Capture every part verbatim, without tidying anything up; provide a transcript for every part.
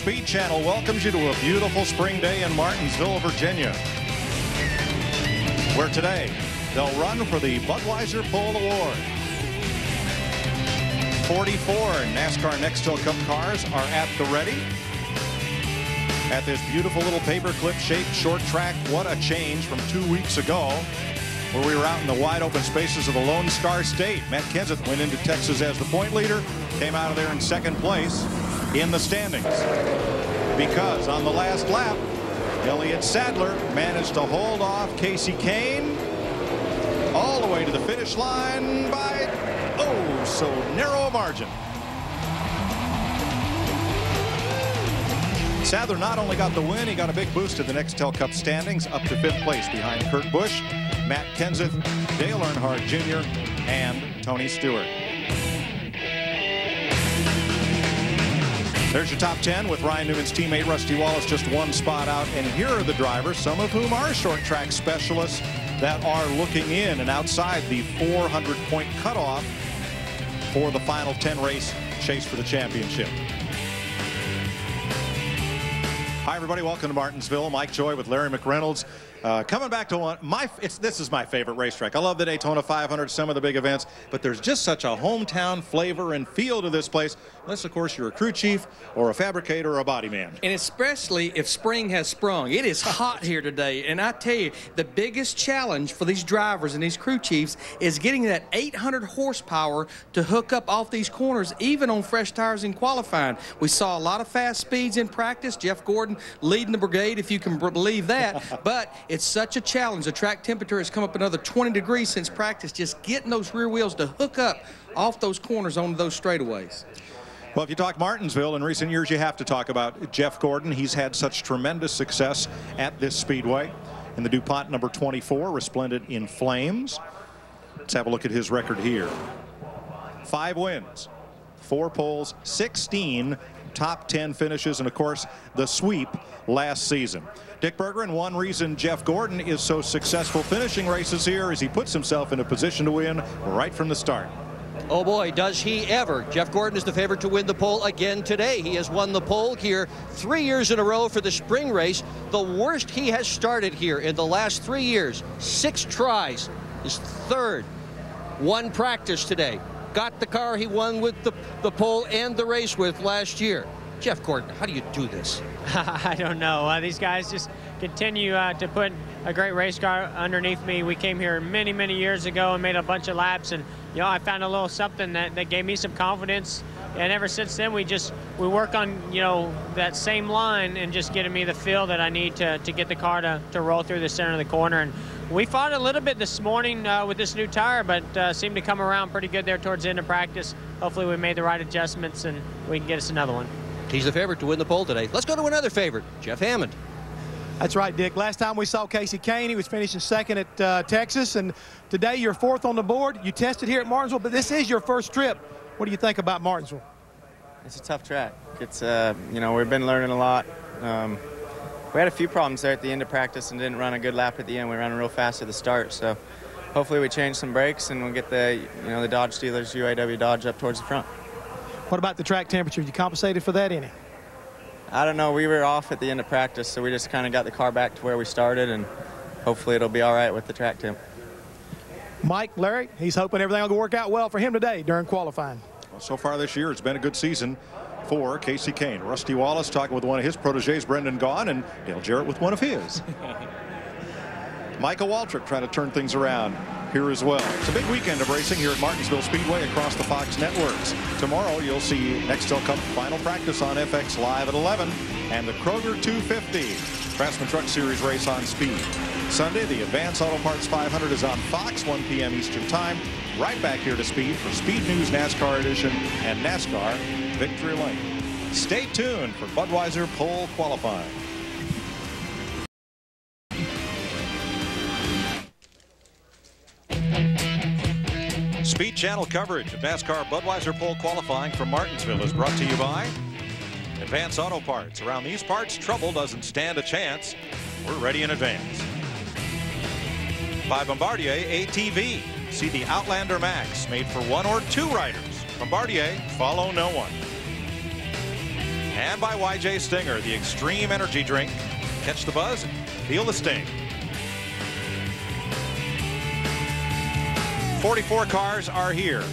Speed Channel welcomes you to a beautiful spring day in Martinsville, Virginia, where today they'll run for the Budweiser Pole Award. forty-four NASCAR Nextel Cup cars are at the ready at this beautiful little paperclip shaped short track. What a change from two weeks ago, where we were out in the wide open spaces of the Lone Star State. Matt Kenseth went into Texas as the point leader, came out of there in second place in the standings, because on the last lap, Elliott Sadler managed to hold off Kasey Kahne all the way to the finish line by oh so narrow a margin. Sadler not only got the win, he got a big boost to the Nextel Cup standings, up to fifth place behind Kurt Busch, Matt Kenseth, Dale Earnhardt Junior, and Tony Stewart. There's your top ten with Ryan Newman's teammate Rusty Wallace just one spot out. And here are the drivers, some of whom are short track specialists, that are looking in and outside the four hundred point cutoff for the final ten race chase for the championship. Hi, everybody. Welcome to Martinsville. Mike Joy with Larry McReynolds. Uh, coming back to one, my it's this is my favorite racetrack. I love the Daytona five hundred, some of the big events, but there's just such a hometown flavor and feel to this place, unless of course you're a crew chief or a fabricator or a body man. And especially if spring has sprung. It is hot here today, and I tell you, the biggest challenge for these drivers and these crew chiefs is getting that eight hundred horsepower to hook up off these corners, even on fresh tires in qualifying. We saw a lot of fast speeds in practice. Jeff Gordon leading the brigade, if you can believe that, but it's such a challenge. The track temperature has come up another twenty degrees since practice, just getting those rear wheels to hook up off those corners onto those straightaways. Well, if you talk Martinsville in recent years, you have to talk about Jeff Gordon. He's had such tremendous success at this speedway. In the DuPont number twenty-four, resplendent in flames. Let's have a look at his record here. Five wins, four poles, sixteen top ten finishes, and of course the sweep last season. Dick Berger, and one reason Jeff Gordon is so successful finishing races here is he puts himself in a position to win right from the start. Oh boy, does he ever. Jeff Gordon is the favorite to win the pole again today. He has won the pole here three years in a row for the spring race. The worst he has started here in the last three years. Six tries, his third. One practice today. Got the car he won with the, the pole and the race with last year. Jeff Gordon, how do you do this? I don't know. Uh, these guys just continue uh, to put a great race car underneath me. We came here many, many years ago and made a bunch of laps, and you know, I found a little something that, that gave me some confidence. And ever since then, we just we work on you know that same line and just getting me the feel that I need to to get the car to to roll through the center of the corner. And we fought a little bit this morning uh, with this new tire, but uh, seemed to come around pretty good there towards the end of practice. Hopefully, we made the right adjustments and we can get us another one. He's the favorite to win the pole today. Let's go to another favorite, Jeff Hammond. That's right, Dick. Last time we saw Kasey Kahne, he was finishing second at uh, Texas, and today you're fourth on the board. You tested here at Martinsville, but this is your first trip. What do you think about Martinsville? It's a tough track. It's uh, you know, we've been learning a lot. Um, we had a few problems there at the end of practice and didn't run a good lap at the end. We ran real fast at the start, so hopefully we change some brakes and we'll get the you know the Dodge dealers, U A W Dodge, up towards the front. What about the track temperature? You compensated for that any? I don't know. We were off at the end of practice, so we just kind of got the car back to where we started, and hopefully it'll be all right with the track temp. Mike, Larry, he's hoping everything will work out well for him today during qualifying. Well, so far this year, it's been a good season for Kasey Kahne. Rusty Wallace talking with one of his proteges, Brendan Gaughan, and Dale Jarrett with one of his. Michael Waltrip trying to turn things around here as well. It's a big weekend of racing here at Martinsville Speedway across the Fox networks. Tomorrow you'll see Nextel Cup final practice on F X Live at eleven and the Kroger two fifty Craftsman Truck Series race on Speed. Sunday, the Advance Auto Parts five hundred is on Fox, one p m Eastern Time. Right back here to Speed for Speed News NASCAR Edition and NASCAR Victory Lane. Stay tuned for Budweiser pole qualifying. Speed Channel coverage of NASCAR Budweiser pole qualifying from Martinsville is brought to you by Advance Auto Parts. Around these parts, trouble doesn't stand a chance. We're ready in advance. By Bombardier A T V. See the Outlander Max, made for one or two riders. Bombardier, follow no one. And by Y J Stinger, the Extreme Energy Drink. Catch the buzz, feel the sting. forty-four cars are here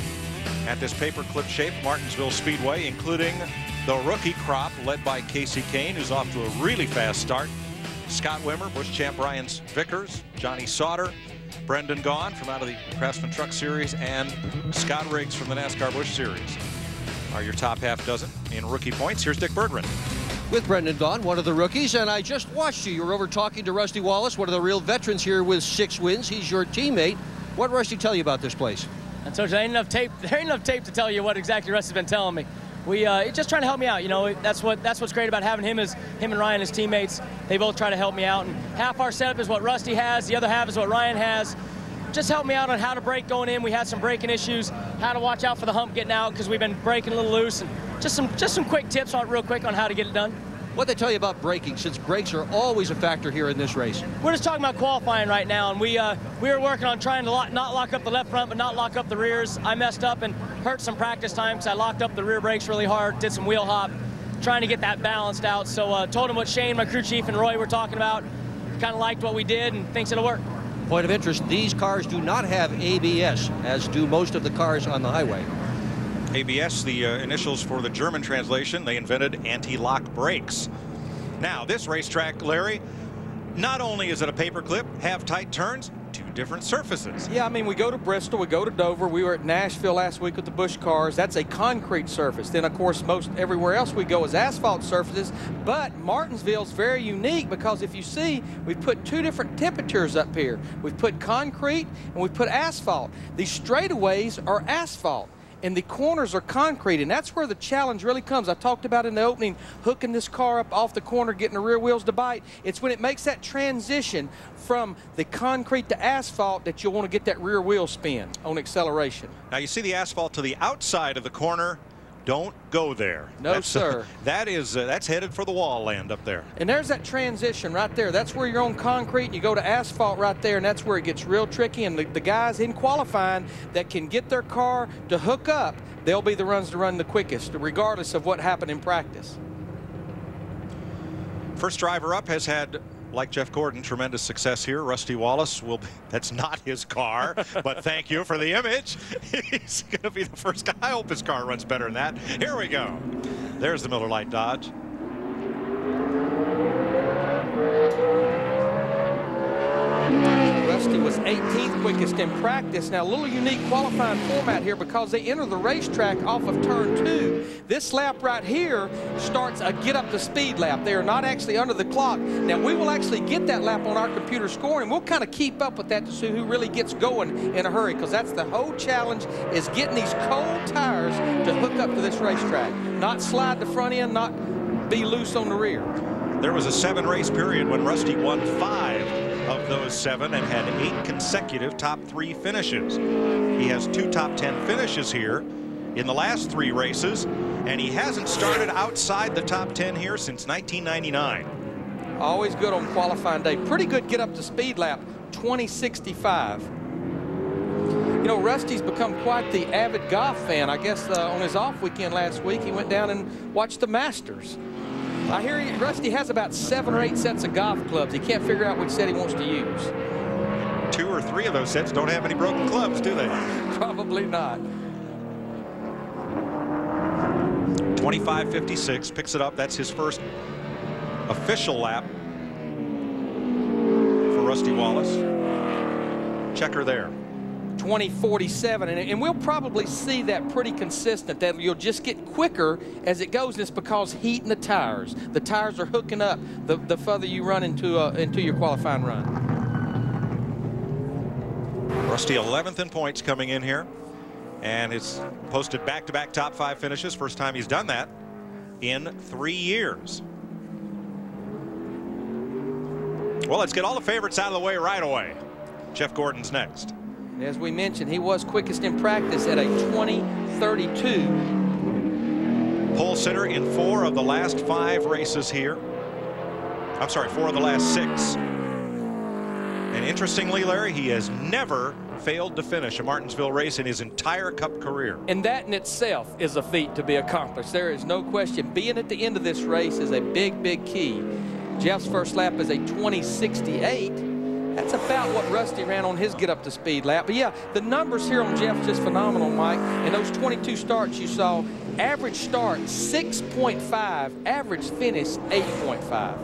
at this paperclip shaped Martinsville Speedway, including the rookie crop led by Kasey Kahne, who's off to a really fast start. Scott Wimmer, Busch champ Ryan Vickers, Johnny Sauter, Brendan Gaughan from out of the Craftsman Truck Series, and Scott Riggs from the NASCAR Busch Series are your top half dozen in rookie points. Here's Dick Berggren. With Brendan Gaughan, one of the rookies, and I just watched you. You were over talking to Rusty Wallace, one of the real veterans here with six wins. He's your teammate. What did Rusty tell you about this place? I told you, there ain't enough tape. There ain't enough tape to tell you what exactly Rusty's been telling me. We uh, just trying to help me out. You know, that's what that's what's great about having him is him and Ryan as teammates. They both try to help me out. And half our setup is what Rusty has. The other half is what Ryan has. Just help me out on how to brake going in. We had some braking issues. How to watch out for the hump getting out because we've been braking a little loose. And just some just some quick tips on real quick on how to get it done. What they tell you about braking, since brakes are always a factor here in this race? We're just talking about qualifying right now, and we uh, we were working on trying to lock, not lock up the left front, but not lock up the rears. I messed up and hurt some practice time because I locked up the rear brakes really hard, did some wheel hop, trying to get that balanced out. So uh, told him what Shane, my crew chief, and Roy were talking about. Kind of liked what we did and thinks it'll work. Point of interest, these cars do not have A B S, as do most of the cars on the highway. A B S, the uh, initials for the German translation. They invented anti-lock brakes. Now, this racetrack, Larry, not only is it a paperclip, have tight turns, two different surfaces. Yeah, I mean, we go to Bristol, we go to Dover. We were at Nashville last week with the Busch cars. That's a concrete surface. Then, of course, most everywhere else we go is asphalt surfaces. But Martinsville's very unique because if you see, we've put two different temperatures up here. We've put concrete and we've put asphalt. These straightaways are asphalt, and the corners are concrete, and that's where the challenge really comes. I talked about in the opening, hooking this car up off the corner, getting the rear wheels to bite. It's when it makes that transition from the concrete to asphalt that you'll want to get that rear wheel spin on acceleration. Now, you see the asphalt to the outside of the corner. Don't go there. No, that's, sir. Uh, that is, uh, that's headed for the wall land up there. And there's that transition right there. That's where you're on concrete and you go to asphalt right there, and that's where it gets real tricky. And the, the guys in qualifying that can get their car to hook up, they'll be the ones to run the quickest, regardless of what happened in practice. First driver up has had, like Jeff Gordon, tremendous success here. Rusty Wallace will be, that's not his car, but thank you for the image. He's going to be the first guy. I hope his car runs better than that. Here we go. There's the Miller Lite Dodge. Rusty was eighteenth quickest in practice. Now, a little unique qualifying format here because they enter the racetrack off of turn two. This lap right here starts a get up to speed lap. They are not actually under the clock. Now, we will actually get that lap on our computer scoring. We'll kind of keep up with that to see who really gets going in a hurry, because that's the whole challenge, is getting these cold tires to hook up to this racetrack. Not slide the front end, not be loose on the rear. There was a seven race period when Rusty won five of those seven and had eight consecutive top three finishes. He has two top ten finishes here in the last three races, and he hasn't started outside the top ten here since nineteen ninety-nine. Always good on qualifying day. Pretty good get up to speed lap, twenty sixty-five. You know, Rusty's become quite the avid golf fan. I guess uh, on his off weekend last week, he went down and watched the Masters. I hear he, Rusty has about seven or eight sets of golf clubs. He can't figure out which set he wants to use. Two or three of those sets don't have any broken clubs, do they? Probably not. twenty-five fifty-six, picks it up. That's his first official lap for Rusty Wallace. Checker there. twenty forty-seven, and, and we'll probably see that pretty consistent, that you'll just get quicker as it goes, and it's because heating the tires. The tires are hooking up the, the further you run into, uh, into your qualifying run. Rusty eleventh in points coming in here, and it's posted back-to-back top five finishes. First time he's done that in three years. Well, let's get all the favorites out of the way right away. Jeff Gordon's next. As we mentioned, he was quickest in practice at a twenty thirty-two. Pole sitter in four of the last five races here. I'm sorry, four of the last six. And interestingly, Larry, he has never failed to finish a Martinsville race in his entire Cup career. And that in itself is a feat to be accomplished. There is no question. Being at the end of this race is a big, big key. Jeff's first lap is a twenty sixty-eight. That's about what Rusty ran on his get-up-to-speed lap. But, yeah, the numbers here on Jeff just phenomenal, Mike. And those twenty-two starts you saw, average start six point five, average finish eight point five.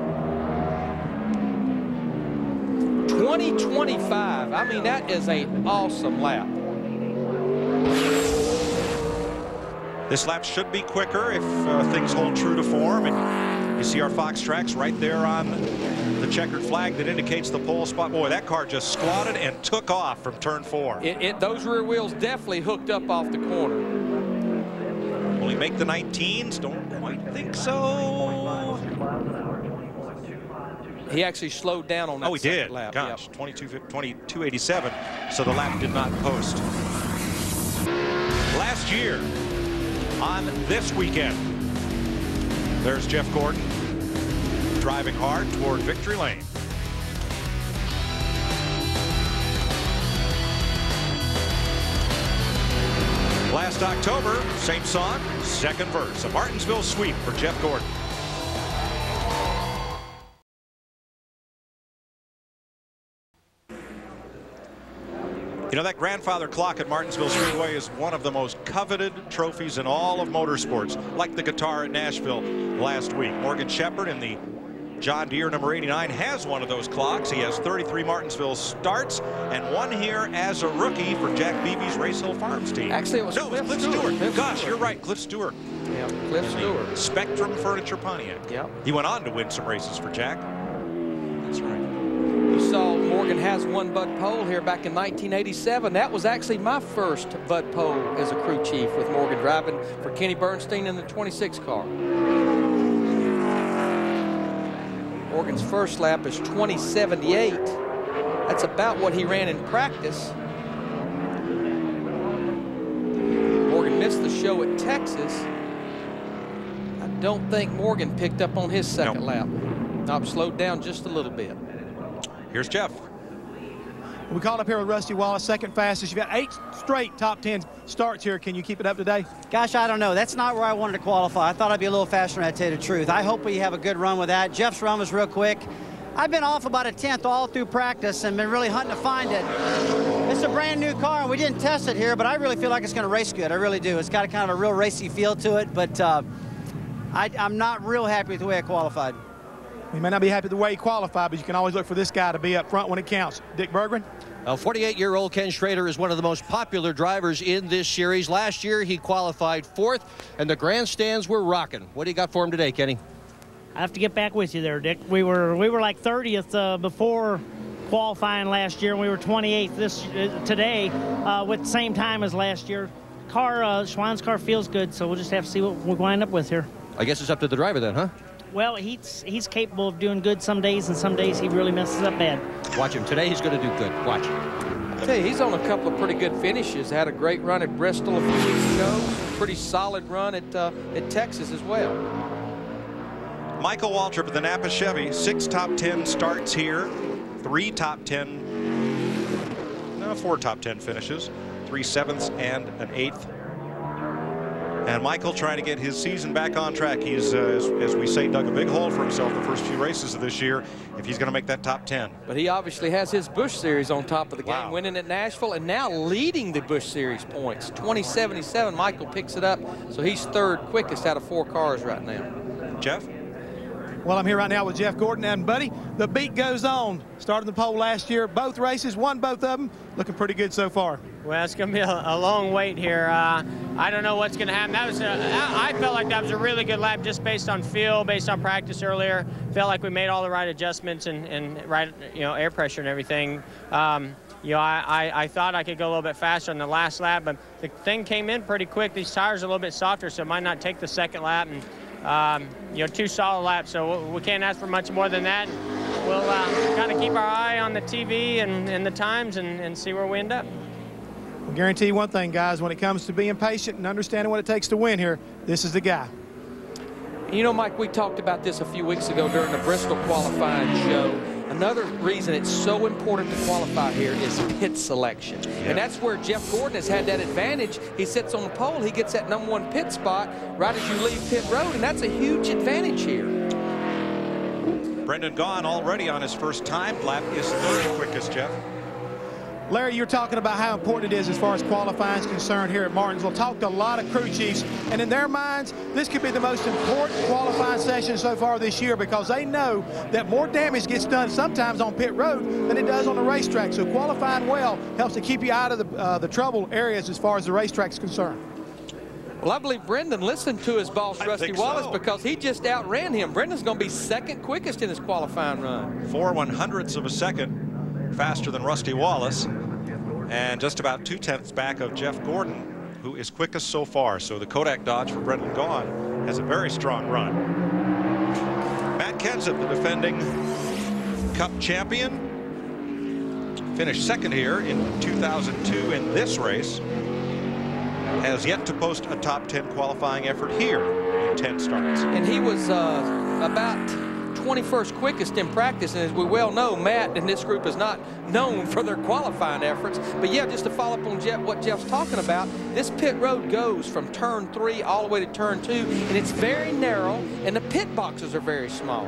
twenty twenty-five, I mean, that is an awesome lap. This lap should be quicker if uh, things hold true to form. And you see our Fox tracks right there on the checkered flag that indicates the pole spot. Boy, that car just squatted and took off from turn four. It, it, those rear wheels definitely hooked up off the corner. Will he make the nineteens? Don't quite think so. He actually slowed down on that. Oh, he did. Lap. Gosh, Yep. twenty-two eighty-seven. So the lap did not post. Last year, on this weekend, there's Jeff Gordon driving hard toward victory lane. Last October, same song, second verse. A Martinsville sweep for Jeff Gordon. You know, that grandfather clock at Martinsville Speedway is one of the most coveted trophies in all of motorsports, like the guitar at Nashville last week. Morgan Shepherd in the John Deere number eighty-nine has one of those clocks. He has thirty-three Martinsville starts and one here as a rookie for Jack Beebe's Race Hill Farms team. Actually, it was no, Cliff, Cliff Stewart. Stewart. Cliff Gosh, Stewart. you're right, Cliff Stewart. Yeah, Cliff Stewart. Spectrum Furniture Pontiac. Yep. He went on to win some races for Jack. That's right. You saw Morgan has one Bud Pole here back in nineteen eighty-seven. That was actually my first Bud Pole as a crew chief, with Morgan driving for Kenny Bernstein in the twenty-six car. Morgan's first lap is twenty seventy-eight. That's about what he ran in practice. Morgan missed the show at Texas. I don't think Morgan picked up on his second Nope. lap. Not slowed down just a little bit. Here's Jeff. We called up here with Rusty Wallace, second fastest. You've got eight straight top ten starts here. Can you keep it up today? Gosh, I don't know. That's not where I wanted to qualify. I thought I'd be a little faster, and I'd tell you the truth. I hope we have a good run with that. Jeff's run was real quick. I've been off about a tenth all through practice and been really hunting to find it. It's a brand new car, and we didn't test it here, but I really feel like it's going to race good. I really do. It's got a kind of a real racy feel to it, but uh, I, I'm not real happy with the way I qualified. You may not be happy with the way you qualified, but you can always look for this guy to be up front when it counts. Dick Berggren. Well, forty-eight-year-old Ken Schrader is one of the most popular drivers in this series. Last year, he qualified fourth, and the grandstands were rocking. What do you got for him today, Kenny? I have to get back with you there, Dick. We were we were like thirtieth uh, before qualifying last year, and we were twenty-eighth this uh, today uh, with the same time as last year. Car, uh, Schwann's car feels good, so we'll just have to see what we wind up with here. I guess it's up to the driver then, huh? Well, he's he's capable of doing good some days, and some days he really messes up bad. Watch him. Today he's going to do good. Watch him. I tell you, he's on a couple of pretty good finishes. Had a great run at Bristol a few weeks ago. Pretty solid run at uh, at Texas as well. Michael Waltrip of the Napa Chevy, six top ten starts here, three top ten, no, four top ten finishes, three sevenths and an eighth. And Michael trying to get his season back on track. He's, uh, as, as we say, dug a big hole for himself the first few races of this year if he's going to make that top ten. But he obviously has his Busch Series on top of the game, Wow. winning at Nashville and now leading the Busch Series points. twenty seventy-seven, Michael picks it up, so he's third quickest out of four cars right now. Jeff? Well, I'm here right now with Jeff Gordon, and buddy, the beat goes on. Started the pole last year, both races, won both of them. Looking pretty good so far. Well, it's going to be a, a long wait here. Uh, I don't know what's going to happen. That was a, I I felt like that was a really good lap just based on feel, based on practice earlier. Felt like we made all the right adjustments and, and right, you know, air pressure and everything. Um, you know, I, I, I thought I could go a little bit faster on the last lap, but the thing came in pretty quick. These tires are a little bit softer, so it might not take the second lap. And um, you know, two solid laps, so we can't ask for much more than that. We'll uh, kind of keep our eye on the T V and, and the times and, and see where we end up. I'll guarantee you one thing, guys, when it comes to being patient and understanding what it takes to win here, this is the guy. You know, Mike, we talked about this a few weeks ago during the Bristol qualifying show. another reason it's so important to qualify here is pit selection. Yeah. And that's where Jeff Gordon has had that advantage. He sits on the pole, he gets that number one pit spot right as you leave pit road, and that's a huge advantage here. Brendan Gaughan already on his first time lap is third quickest, Jeff. Larry, you're talking about how important it is as far as qualifying is concerned here at Martinsville. Talked to a lot of crew chiefs, and in their minds, this could be the most important qualifying session so far this year because they know that more damage gets done sometimes on pit road than it does on the racetrack. So qualifying well helps to keep you out of the, uh, the trouble areas as far as the racetrack is concerned. Well, I believe Brendan listened to his boss, I Rusty Wallace, so. because he just outran him. Brendan's going to be second quickest in his qualifying run. Four one hundredths of a second faster than Rusty Wallace, and just about two tenths back of Jeff Gordon, who is quickest so far. So the Kodak Dodge for Brendan Gaughan has a very strong run. Matt Kenseth, the defending Cup champion, finished second here in two thousand two in this race. Has yet to post a top ten qualifying effort here in ten starts. And he was uh, about twenty-first quickest in practice, and as we well know, Matt and this group is not known for their qualifying efforts. But yeah, just to follow up on Jeff, what Jeff's talking about, this pit road goes from turn three all the way to turn two, and it's very narrow, and the pit boxes are very small.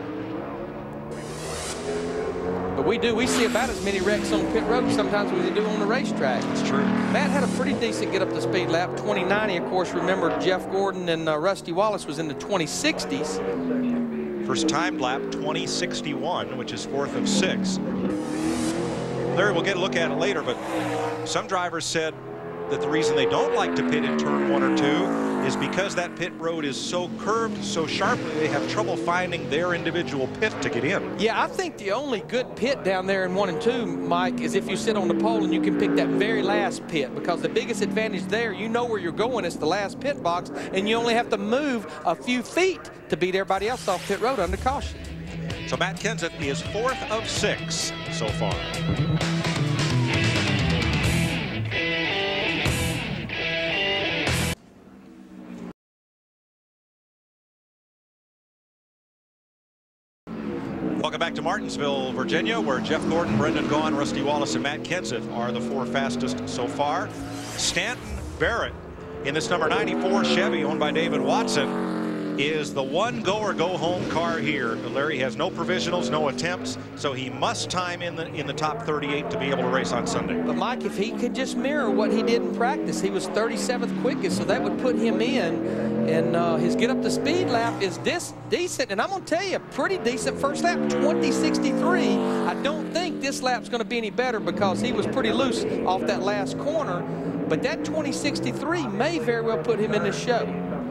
But we do, we see about as many wrecks on pit road sometimes as we do on the racetrack. It's true. Matt had a pretty decent get up to speed lap, twenty ninety. Of course, remember Jeff Gordon and uh, Rusty Wallace was in the twenty sixties. First timed lap twenty sixty-one, which is fourth of six. Larry, we'll get a look at it later, but some drivers said that the reason they don't like to pit in turn one or two is because that pit road is so curved, so sharply, they have trouble finding their individual pit to get in. Yeah, I think the only good pit down there in one and two, Mike, is if you sit on the pole and you can pick that very last pit, because the biggest advantage there, you know where you're going, it's the last pit box, and you only have to move a few feet to beat everybody else off pit road under caution. So Matt Kenseth is fourth of six so far. Welcome back to Martinsville, Virginia, where Jeff Gordon, Brendan Gaughan, Rusty Wallace, and Matt Kenseth are the four fastest so far. Stanton Barrett in this number ninety-four Chevy owned by David Watson is the one go or go home car here. Larry has no provisionals, no attempts, so he must time in the in the top thirty-eight to be able to race on Sunday. But Mike, if he could just mirror what he did in practice, he was thirty-seventh quickest, so that would put him in. And uh, his get up to speed lap is this decent, and I'm going to tell you, pretty decent first lap, twenty sixty-three. I don't think this lap's going to be any better because he was pretty loose off that last corner, but that twenty sixty-three may very well put him in the show.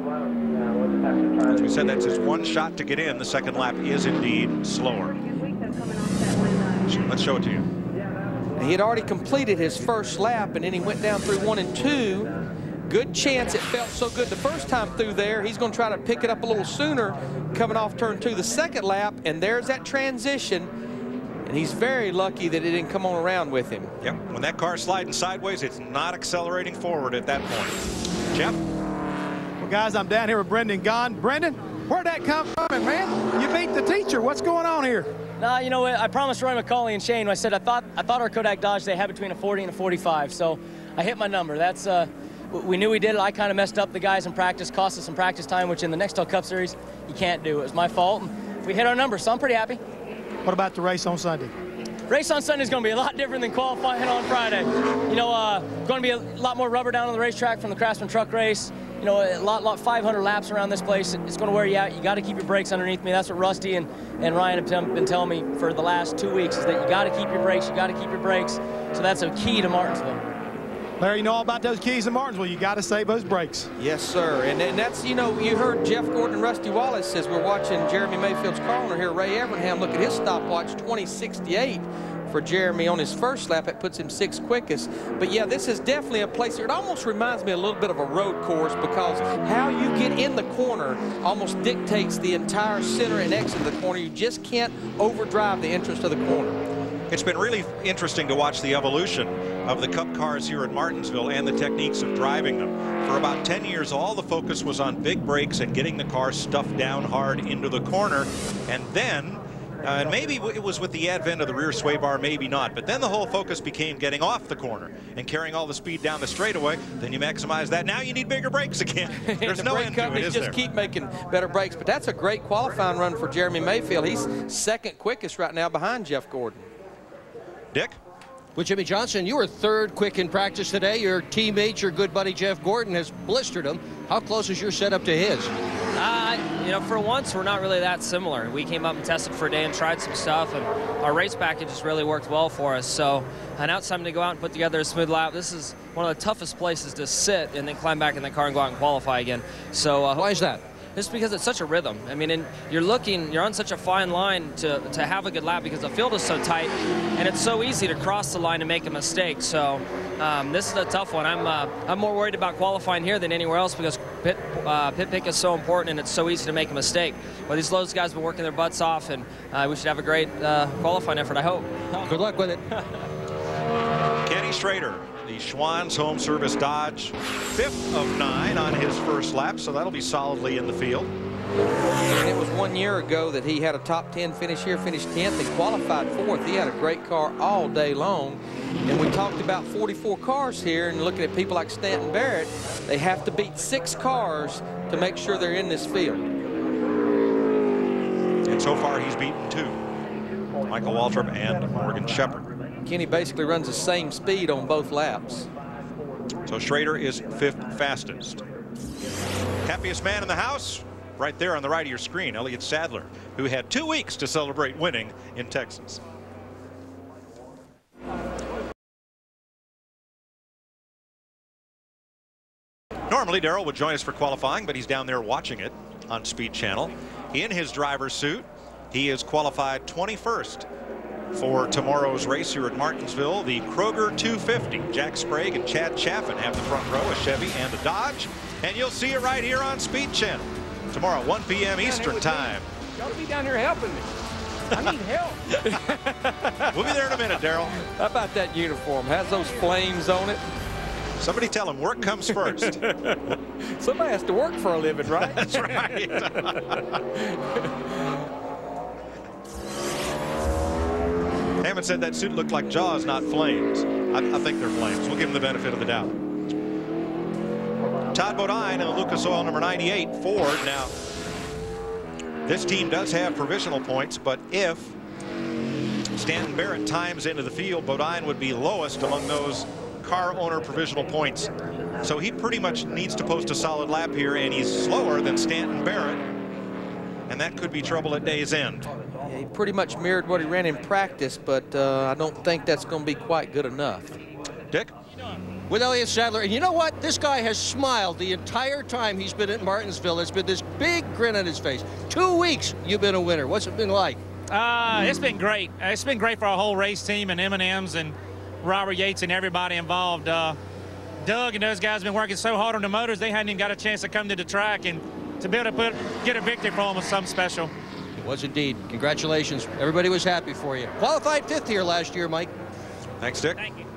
As we said, that's his one shot to get in. The second lap is indeed slower. Let's show it to you. He had already completed his first lap, and then he went down through one and two. Good chance it felt so good the first time through there. He's going to try to pick it up a little sooner coming off turn two the second lap, and there's that transition. And he's very lucky that it didn't come on around with him. Yep, when that car's sliding sideways, it's not accelerating forward at that point. Jeff? Well, guys, I'm down here with Brendan Gaughan. Brendan, where'd that come from, and man? You beat the teacher. What's going on here? Nah, you know what? I promised Roy McCauley and Shane. I said I thought I thought our Kodak Dodge they had between a forty and a forty-five. So I hit my number. That's uh, we knew we did it. I kind of messed up the guys in practice, cost us some practice time, which in the Nextel Cup Series you can't do. It was my fault. And we hit our number, so I'm pretty happy. What about the race on Sunday? Race on Sunday is going to be a lot different than qualifying on Friday. You know, uh, going to be a lot more rubber down on the racetrack from the Craftsman truck race. You know, a lot, lot, five hundred laps around this place. It's going to wear you out. You got to keep your brakes underneath me. That's what Rusty and, and Ryan have been telling me for the last two weeks is that you got to keep your brakes. You got to keep your brakes. So that's a key to Martinsville. Larry, you know all about those keys in Martinsville. You got to save those brakes. Yes, sir. And, and that's, you know, you heard Jeff Gordon and Rusty Wallace as we're watching Jeremy Mayfield's corner here. Ray Evernham, look at his stopwatch, twenty sixty-eight. For Jeremy on his first lap, it puts him sixth quickest. But yeah, this is definitely a place where it almost reminds me a little bit of a road course because how you get in the corner almost dictates the entire center and exit of the corner. You just can't overdrive the entrance to the corner. It's been really interesting to watch the evolution of the Cup cars here in Martinsville and the techniques of driving them. For about ten years, all the focus was on big brakes and getting the car stuffed down hard into the corner. And then Uh, and maybe it was with the advent of the rear sway bar, maybe not. But then the whole focus became getting off the corner and carrying all the speed down the straightaway. Then you maximize that. Now you need bigger brakes again. There's the no brake end to it, companies is just there? keep making better brakes. But that's a great qualifying run for Jeremy Mayfield. He's second quickest right now behind Jeff Gordon. Dick? With Jimmy Johnson, you were third quick in practice today. Your teammate, your good buddy Jeff Gordon, has blistered him. How close is your setup to his? Uh, you know, for once, we're not really that similar. We came up and tested for a day and tried some stuff, and our race package has really worked well for us. So, and now it's time to go out and put together a smooth lap. This is one of the toughest places to sit and then climb back in the car and go out and qualify again. So, uh, why is that? Just because it's such a rhythm. I mean, and you're looking, you're on such a fine line to, to have a good lap because the field is so tight, and it's so easy to cross the line and make a mistake. So um, this is a tough one. I'm uh, I'm more worried about qualifying here than anywhere else because pit uh, pit pick is so important, and it's so easy to make a mistake. But these Lowe's guys have been working their butts off, and uh, we should have a great uh, qualifying effort, I hope. Good luck with it. Kenny Schrader, the Schwann's Home Service Dodge, fifth of nine on his first lap, so that'll be solidly in the field. And it was one year ago that he had a top ten finish here, finished tenth, and qualified fourth. He had a great car all day long. And we talked about forty-four cars here, and looking at people like Stanton Barrett, they have to beat six cars to make sure they're in this field. And so far he's beaten two, Michael Waltrip and Morgan Shepherd. Kenny basically runs the same speed on both laps. So Schrader is fifth fastest. Happiest man in the house, right there on the right of your screen, Elliott Sadler, who had two weeks to celebrate winning in Texas. Normally Darrell would join us for qualifying, but he's down there watching it on Speed Channel. In his driver's suit, he is qualified twenty-first for tomorrow's race here at Martinsville, the Kroger two fifty. Jack Sprague and Chad Chaffin have the front row, a Chevy and a Dodge. And you'll see it right here on Speed Channel tomorrow, one P M Eastern time. Y'all be down here helping me. I need help. We'll be there in a minute, Darrell. How about that uniform? Has those flames on it? Somebody tell him work comes first. Somebody has to work for a living, right? That's right. Hammond said that suit looked like Jaws, not flames. I, I think they're flames. We'll give him the benefit of the doubt. Todd Bodine and the Lucas Oil number ninety-eight Ford. Now, this team does have provisional points, but if Stanton Barrett times into the field, Bodine would be lowest among those car owner provisional points. So he pretty much needs to post a solid lap here, and he's slower than Stanton Barrett, and that could be trouble at day's end. Yeah, he pretty much mirrored what he ran in practice, but uh, I don't think that's going to be quite good enough. Dick? With Elliott Sadler, and you know what? This guy has smiled the entire time he's been at Martinsville. There's been this big grin on his face. Two weeks you've been a winner. What's it been like? Uh, it's been great. It's been great for our whole race team and M and M's and Robert Yates and everybody involved. Uh, Doug and those guys have been working so hard on the motors, they hadn't even got a chance to come to the track, and to be able to put, get a victory for them was something special. It was indeed. Congratulations. Everybody was happy for you. Qualified fifth here last year, Mike. Thanks, Dick. Thank you.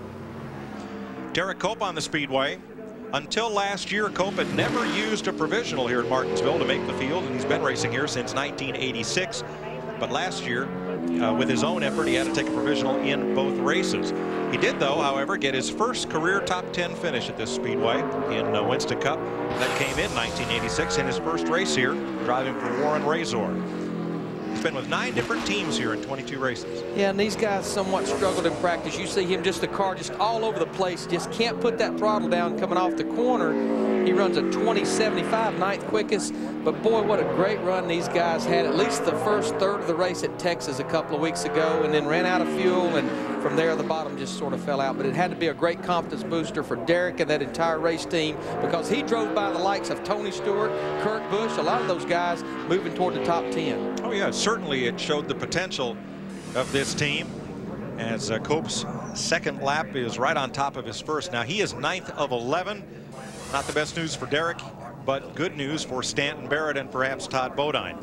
Derek Cope on the speedway. Until last year, Cope had never used a provisional here at Martinsville to make the field, and he's been racing here since nineteen eighty-six. But last year, uh, with his own effort, he had to take a provisional in both races. He did, though, however, get his first career top ten finish at this speedway in uh, Winston Cup. That came in nineteen eighty-six in his first race here, driving for Warren Razor. He's been with nine different teams here in twenty-two races. Yeah, and these guys somewhat struggled in practice. You see him, just the car just all over the place, just can't put that throttle down coming off the corner. He runs a twenty seventy-five, ninth quickest, but boy, what a great run these guys had. At least the first third of the race at Texas a couple of weeks ago, and then ran out of fuel, and from there the bottom just sort of fell out. But it had to be a great confidence booster for Derek and that entire race team, because he drove by the likes of Tony Stewart, Kurt Busch, a lot of those guys moving toward the top ten. Oh yeah, certainly it showed the potential of this team, as uh, Cope's second lap is right on top of his first. Now he is ninth of eleven. Not the best news for Derek, but good news for Stanton Barrett and perhaps Todd Bodine.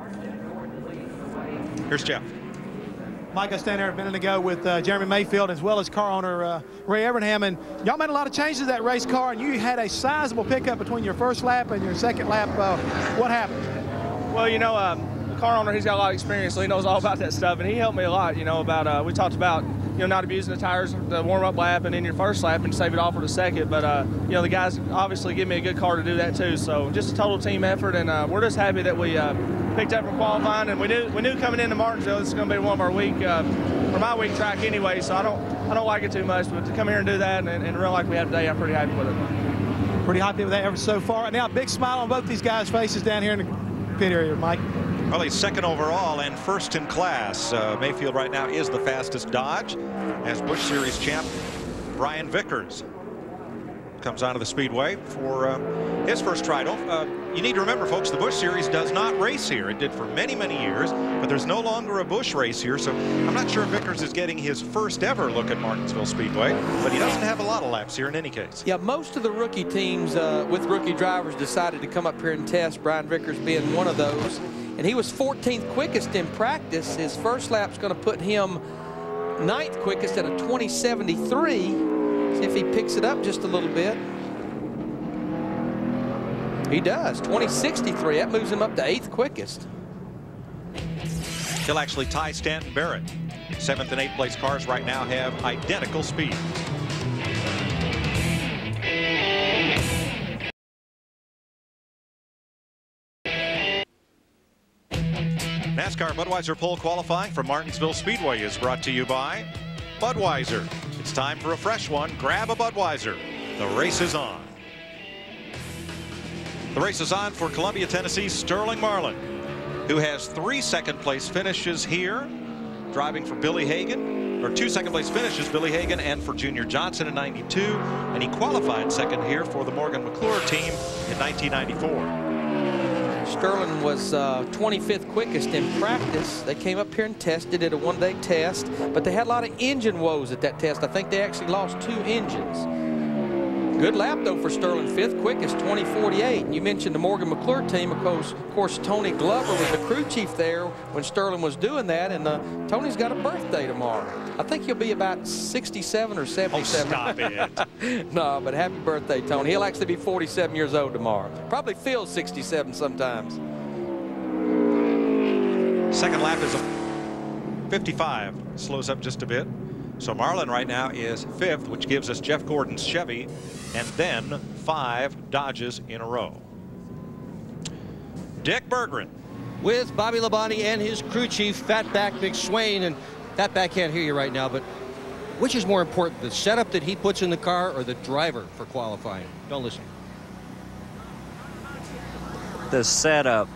Here's Jeff. Mike, I stand there a minute ago with uh, Jeremy Mayfield as well as car owner uh, Ray Evernham, and y'all made a lot of changes to that race car, and you had a sizable pickup between your first lap and your second lap. Uh, what happened? Well, you know, um, the car owner, he's got a lot of experience, so he knows all about that stuff, and he helped me a lot, you know, about, uh, we talked about, you know, not abusing the tires, the warm-up lap, and then your first lap, and save it all for the second, but, uh, you know, the guys obviously give me a good car to do that, too, so just a total team effort, and uh, we're just happy that we uh, picked up from qualifying, and we knew we knew coming into Martinsville, this is going to be one of our week, uh, or my week track anyway, so I don't I don't like it too much, but to come here and do that, and, and run like we have today, I'm pretty happy with it. Pretty happy with that effort so far. Now, a big smile on both these guys' faces down here in the pit area, Mike. Well, he's second overall and first in class. Uh, Mayfield right now is the fastest Dodge, as Busch Series champ Brian Vickers comes onto the speedway for uh, his first try. Don't, uh, you need to remember, folks, the Busch Series does not race here. It did for many, many years, but there's no longer a Busch race here, so I'm not sure if Vickers is getting his first ever look at Martinsville Speedway, but he doesn't have a lot of laps here in any case. Yeah, most of the rookie teams uh, with rookie drivers decided to come up here and test, Brian Vickers being one of those. And he was fourteenth quickest in practice. His first lap's going to put him ninth quickest at a twenty seventy-three. See if he picks it up just a little bit. He does. twenty sixty-three. That moves him up to eighth quickest. He'll actually tie Stanton Barrett. Seventh and eighth place cars right now have identical speed. NASCAR Budweiser pole qualifying from Martinsville Speedway is brought to you by Budweiser. It's time for a fresh one. Grab a Budweiser. The race is on. The race is on for Columbia, Tennessee's Sterling Marlin, who has three second place finishes here, driving for Billy Hagan, or two second place finishes, Billy Hagan and for Junior Johnson in ninety-two, and he qualified second here for the Morgan McClure team in nineteen ninety-four. Sterling was uh, twenty-fifth quickest in practice. They came up here and tested it, a one-day test, but they had a lot of engine woes at that test. I think they actually lost two engines. Good lap, though, for Sterling. Fifth quickest, twenty forty-eight. And you mentioned the Morgan McClure team. Of course, of course, Tony Glover was the crew chief there when Sterling was doing that, and uh, Tony's got a birthday tomorrow. I think he'll be about sixty-seven or seventy-seven. Oh, stop it. No, but happy birthday, Tony. He'll actually be forty-seven years old tomorrow. Probably feels sixty-seven sometimes. Second lap is a fifty-five. Slows up just a bit. So Marlin right now is fifth, which gives us Jeff Gordon's Chevy, and then five Dodges in a row. Dick Berggren. With Bobby Labonte and his crew chief, Fatback McSwain. And Fatback can't hear you right now, but which is more important, the setup that he puts in the car or the driver for qualifying? Don't listen. The setup.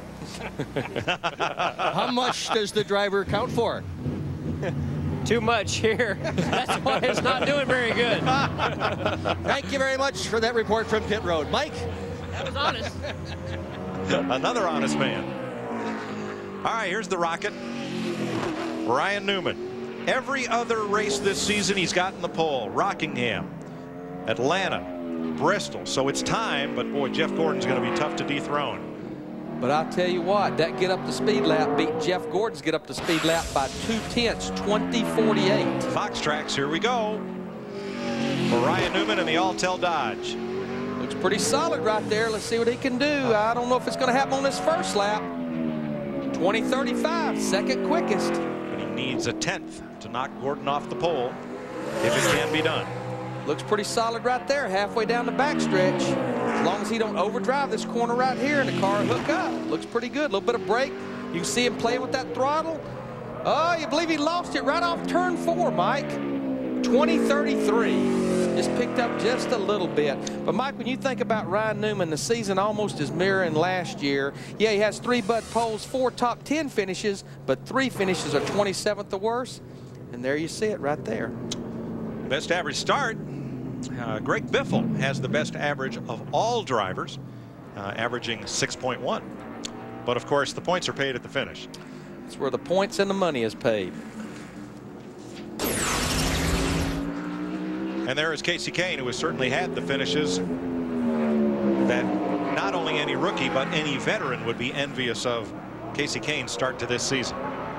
How much does the driver count for? Too much here. That's why it's not doing very good. Thank you very much for that report from pit road. Mike? That was honest. Another honest man. All right, here's the rocket. Ryan Newman. Every other race this season he's gotten the pole. Rockingham, Atlanta, Bristol. So it's time, but boy, Jeff Gordon's going to be tough to dethrone. But I'll tell you what, that get up the speed lap beat Jeff Gordon's get up the speed lap by two tenths, twenty forty-eight. Fox Tracks, here we go. For Ryan Newman and the Alltel Dodge. Looks pretty solid right there. Let's see what he can do. I don't know if it's going to happen on this first lap. twenty thirty-five, second quickest. But he needs a tenth to knock Gordon off the pole if it can be done. Looks pretty solid right there, halfway down the backstretch. As long as he don't overdrive this corner right here and the car hook up. Looks pretty good. A little bit of brake. You can see him playing with that throttle. Oh, you believe he lost it right off turn four, Mike. twenty thirty-three. Just picked up just a little bit. But, Mike, when you think about Ryan Newman, the season almost is mirroring last year. Yeah, he has three Bud poles, four top ten finishes, but three finishes are twenty-seventh or worse. And there you see it right there. Best average start. Uh, Greg Biffle has the best average of all drivers, uh, averaging six point one. But of course, the points are paid at the finish. That's where the points and the money is paid. And there is Kasey Kahne, who has certainly had the finishes that not only any rookie, but any veteran would be envious of Kasey Kahne's start to this season.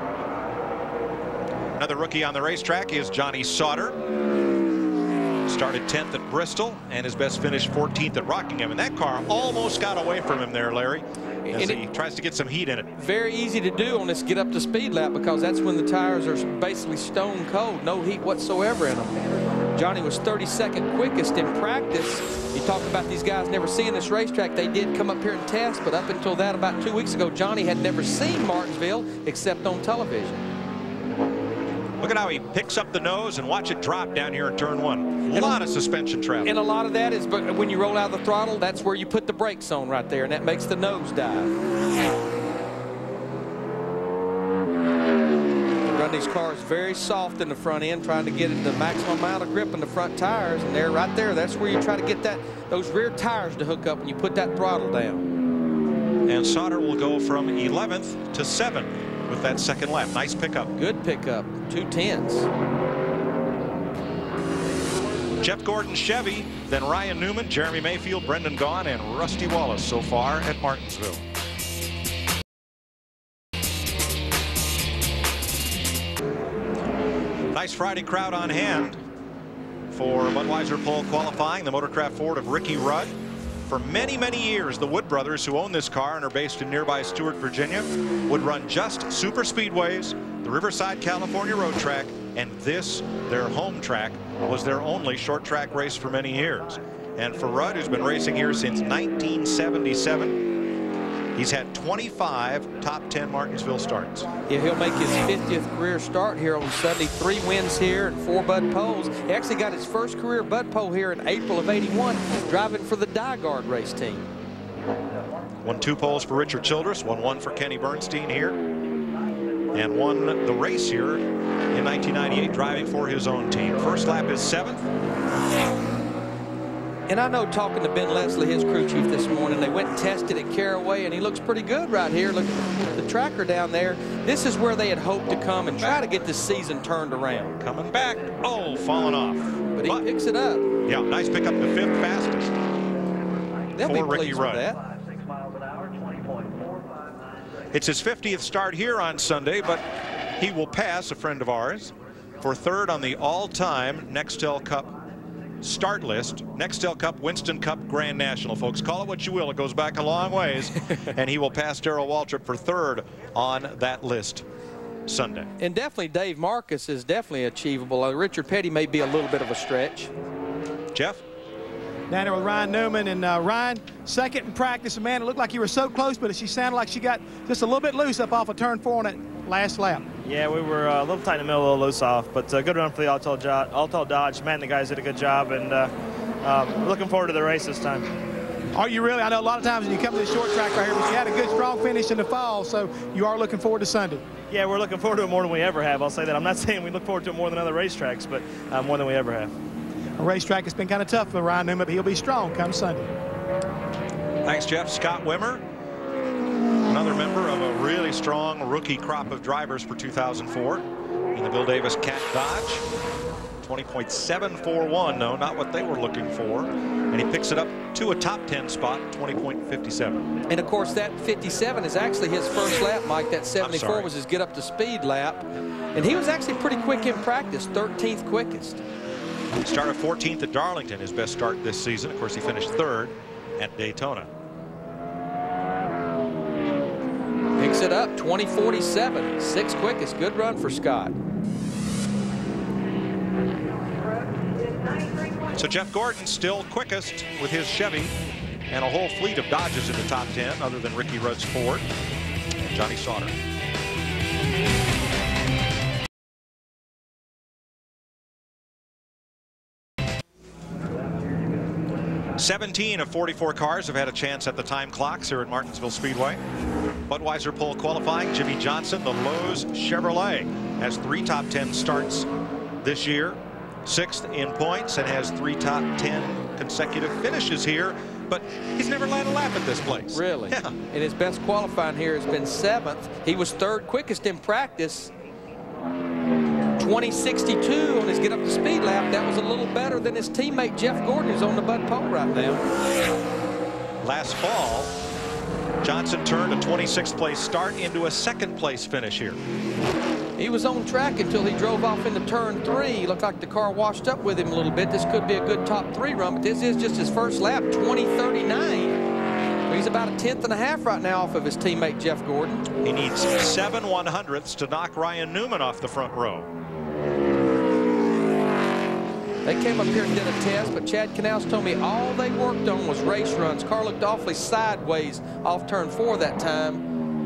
Another rookie on the racetrack is Johnny Sauter. Started tenth at Bristol and his best finish fourteenth at Rockingham, and that car almost got away from him there, Larry. as and he it, tries to get some heat in it. Very easy to do on this get up to speed lap because that's when the tires are basically stone cold, no heat whatsoever in them. Johnny was thirty-second quickest in practice. You talk about these guys never seeing this racetrack. They did come up here and test, but up until that, about two weeks ago, Johnny had never seen Martinsville except on television. Look at how he picks up the nose and watch it drop down here in turn one. A lot of suspension travel. And a lot of that is, but when you roll out of the throttle, that's where you put the brakes on right there, and that makes the nose dive. Run these cars very soft in the front end, trying to get the maximum amount of grip in the front tires, and there, right there, that's where you try to get that those rear tires to hook up when you put that throttle down. And Sauter will go from eleventh to seventh with that second lap. Nice pickup. Good pickup. Two tenths. Jeff Gordon Chevy, then Ryan Newman, Jeremy Mayfield, Brendan Gaughan, and Rusty Wallace so far at Martinsville. Nice Friday crowd on hand for Budweiser pole qualifying. The Motorcraft Ford of Ricky Rudd. For many, many years, the Wood brothers, who own this car and are based in nearby Stewart, Virginia, would run just super speedways, the Riverside, California road track, and this, their home track, was their only short track race for many years. And for Rudd, who's been racing here since nineteen seventy-seven, he's had twenty-five top ten Martinsville starts. Yeah, he'll make his fiftieth career start here on Sunday. Three wins here and four Bud poles. He actually got his first career Bud pole here in April of eighty-one, driving for the Dyegard race team. Won two poles for Richard Childress, won one for Kenny Bernstein here, and won the race here in nineteen ninety-eight, driving for his own team. First lap is seventh. And I know, talking to Ben Leslie, his crew chief, this morning, they went and tested at Caraway, and he looks pretty good right here. Look at the tracker down there. This is where they had hoped to come and try to get this season turned around. Coming back. Oh, falling off. But he but, picks it up. Yeah, nice pickup, the fifth fastest. They'll for be Ricky pleased Rudd. with that. It's his fiftieth start here on Sunday, but he will pass a friend of ours for third on the all-time Nextel Cup start list. Nextel Cup, Winston Cup, Grand National, folks. Call it what you will. It goes back a long ways. And he will pass Darrell Waltrip for third on that list Sunday. And definitely Dave Marcus is definitely achievable. Uh, Richard Petty may be a little bit of a stretch. Jeff? Down there with Ryan Newman. And uh, Ryan, second in practice. And man, it looked like you were so close, but she sounded like she got just a little bit loose up off of turn four on that last lap. Yeah, we were uh, a little tight in the middle, a little loose off, but uh, good run for the All-Tall All-Tall Dodge. Man, the guys did a good job, and uh, um, looking forward to the race this time. Are you really? I know a lot of times when you come to the short track right here, but you had a good, strong finish in the fall, so you are looking forward to Sunday. Yeah, we're looking forward to it more than we ever have. I'll say that. I'm not saying we look forward to it more than other racetracks, but uh, more than we ever have. A racetrack has been kind of tough for Ryan Newman, but he'll be strong come Sunday. Thanks, Jeff. Scott Wimmer, another member of a really strong rookie crop of drivers for two thousand four in the Bill Davis Cat Dodge. twenty point seven four one, no, not what they were looking for. And he picks it up to a top ten spot, twenty point five seven. And of course, that fifty-seven is actually his first lap, Mike. That seventy-four was his get up to speed lap. And he was actually pretty quick in practice, thirteenth quickest. Started fourteenth at Darlington, his best start this season. Of course, he finished third at Daytona. Picks it up, twenty forty-seven, sixth quickest. Good run for Scott. So Jeff Gordon still quickest with his Chevy, and a whole fleet of Dodges in the top ten, other than Ricky Rudd's Ford and Johnny Sauter. seventeen of forty-four cars have had a chance at the time clocks here at Martinsville Speedway. Budweiser pole qualifying, Jimmy Johnson, the Lowe's Chevrolet, has three top ten starts this year, sixth in points, and has three top ten consecutive finishes here, but he's never led a lap at this place. Really? Yeah. And his best qualifying here has been seventh. He was third quickest in practice. twenty sixty-two on his get up to speed lap. That was a little better than his teammate Jeff Gordon, who's on the Bud pole right now. Last fall, Johnson turned a twenty-sixth place start into a second place finish here. He was on track until he drove off into turn three. Looked like the car washed up with him a little bit. This could be a good top three run, but this is just his first lap, twenty thirty-nine. He's about a tenth and a half right now off of his teammate Jeff Gordon. He needs seven one hundredths to knock Ryan Newman off the front row. They came up here and did a test, but Chad Canals told me all they worked on was race runs. Car looked awfully sideways off turn four that time.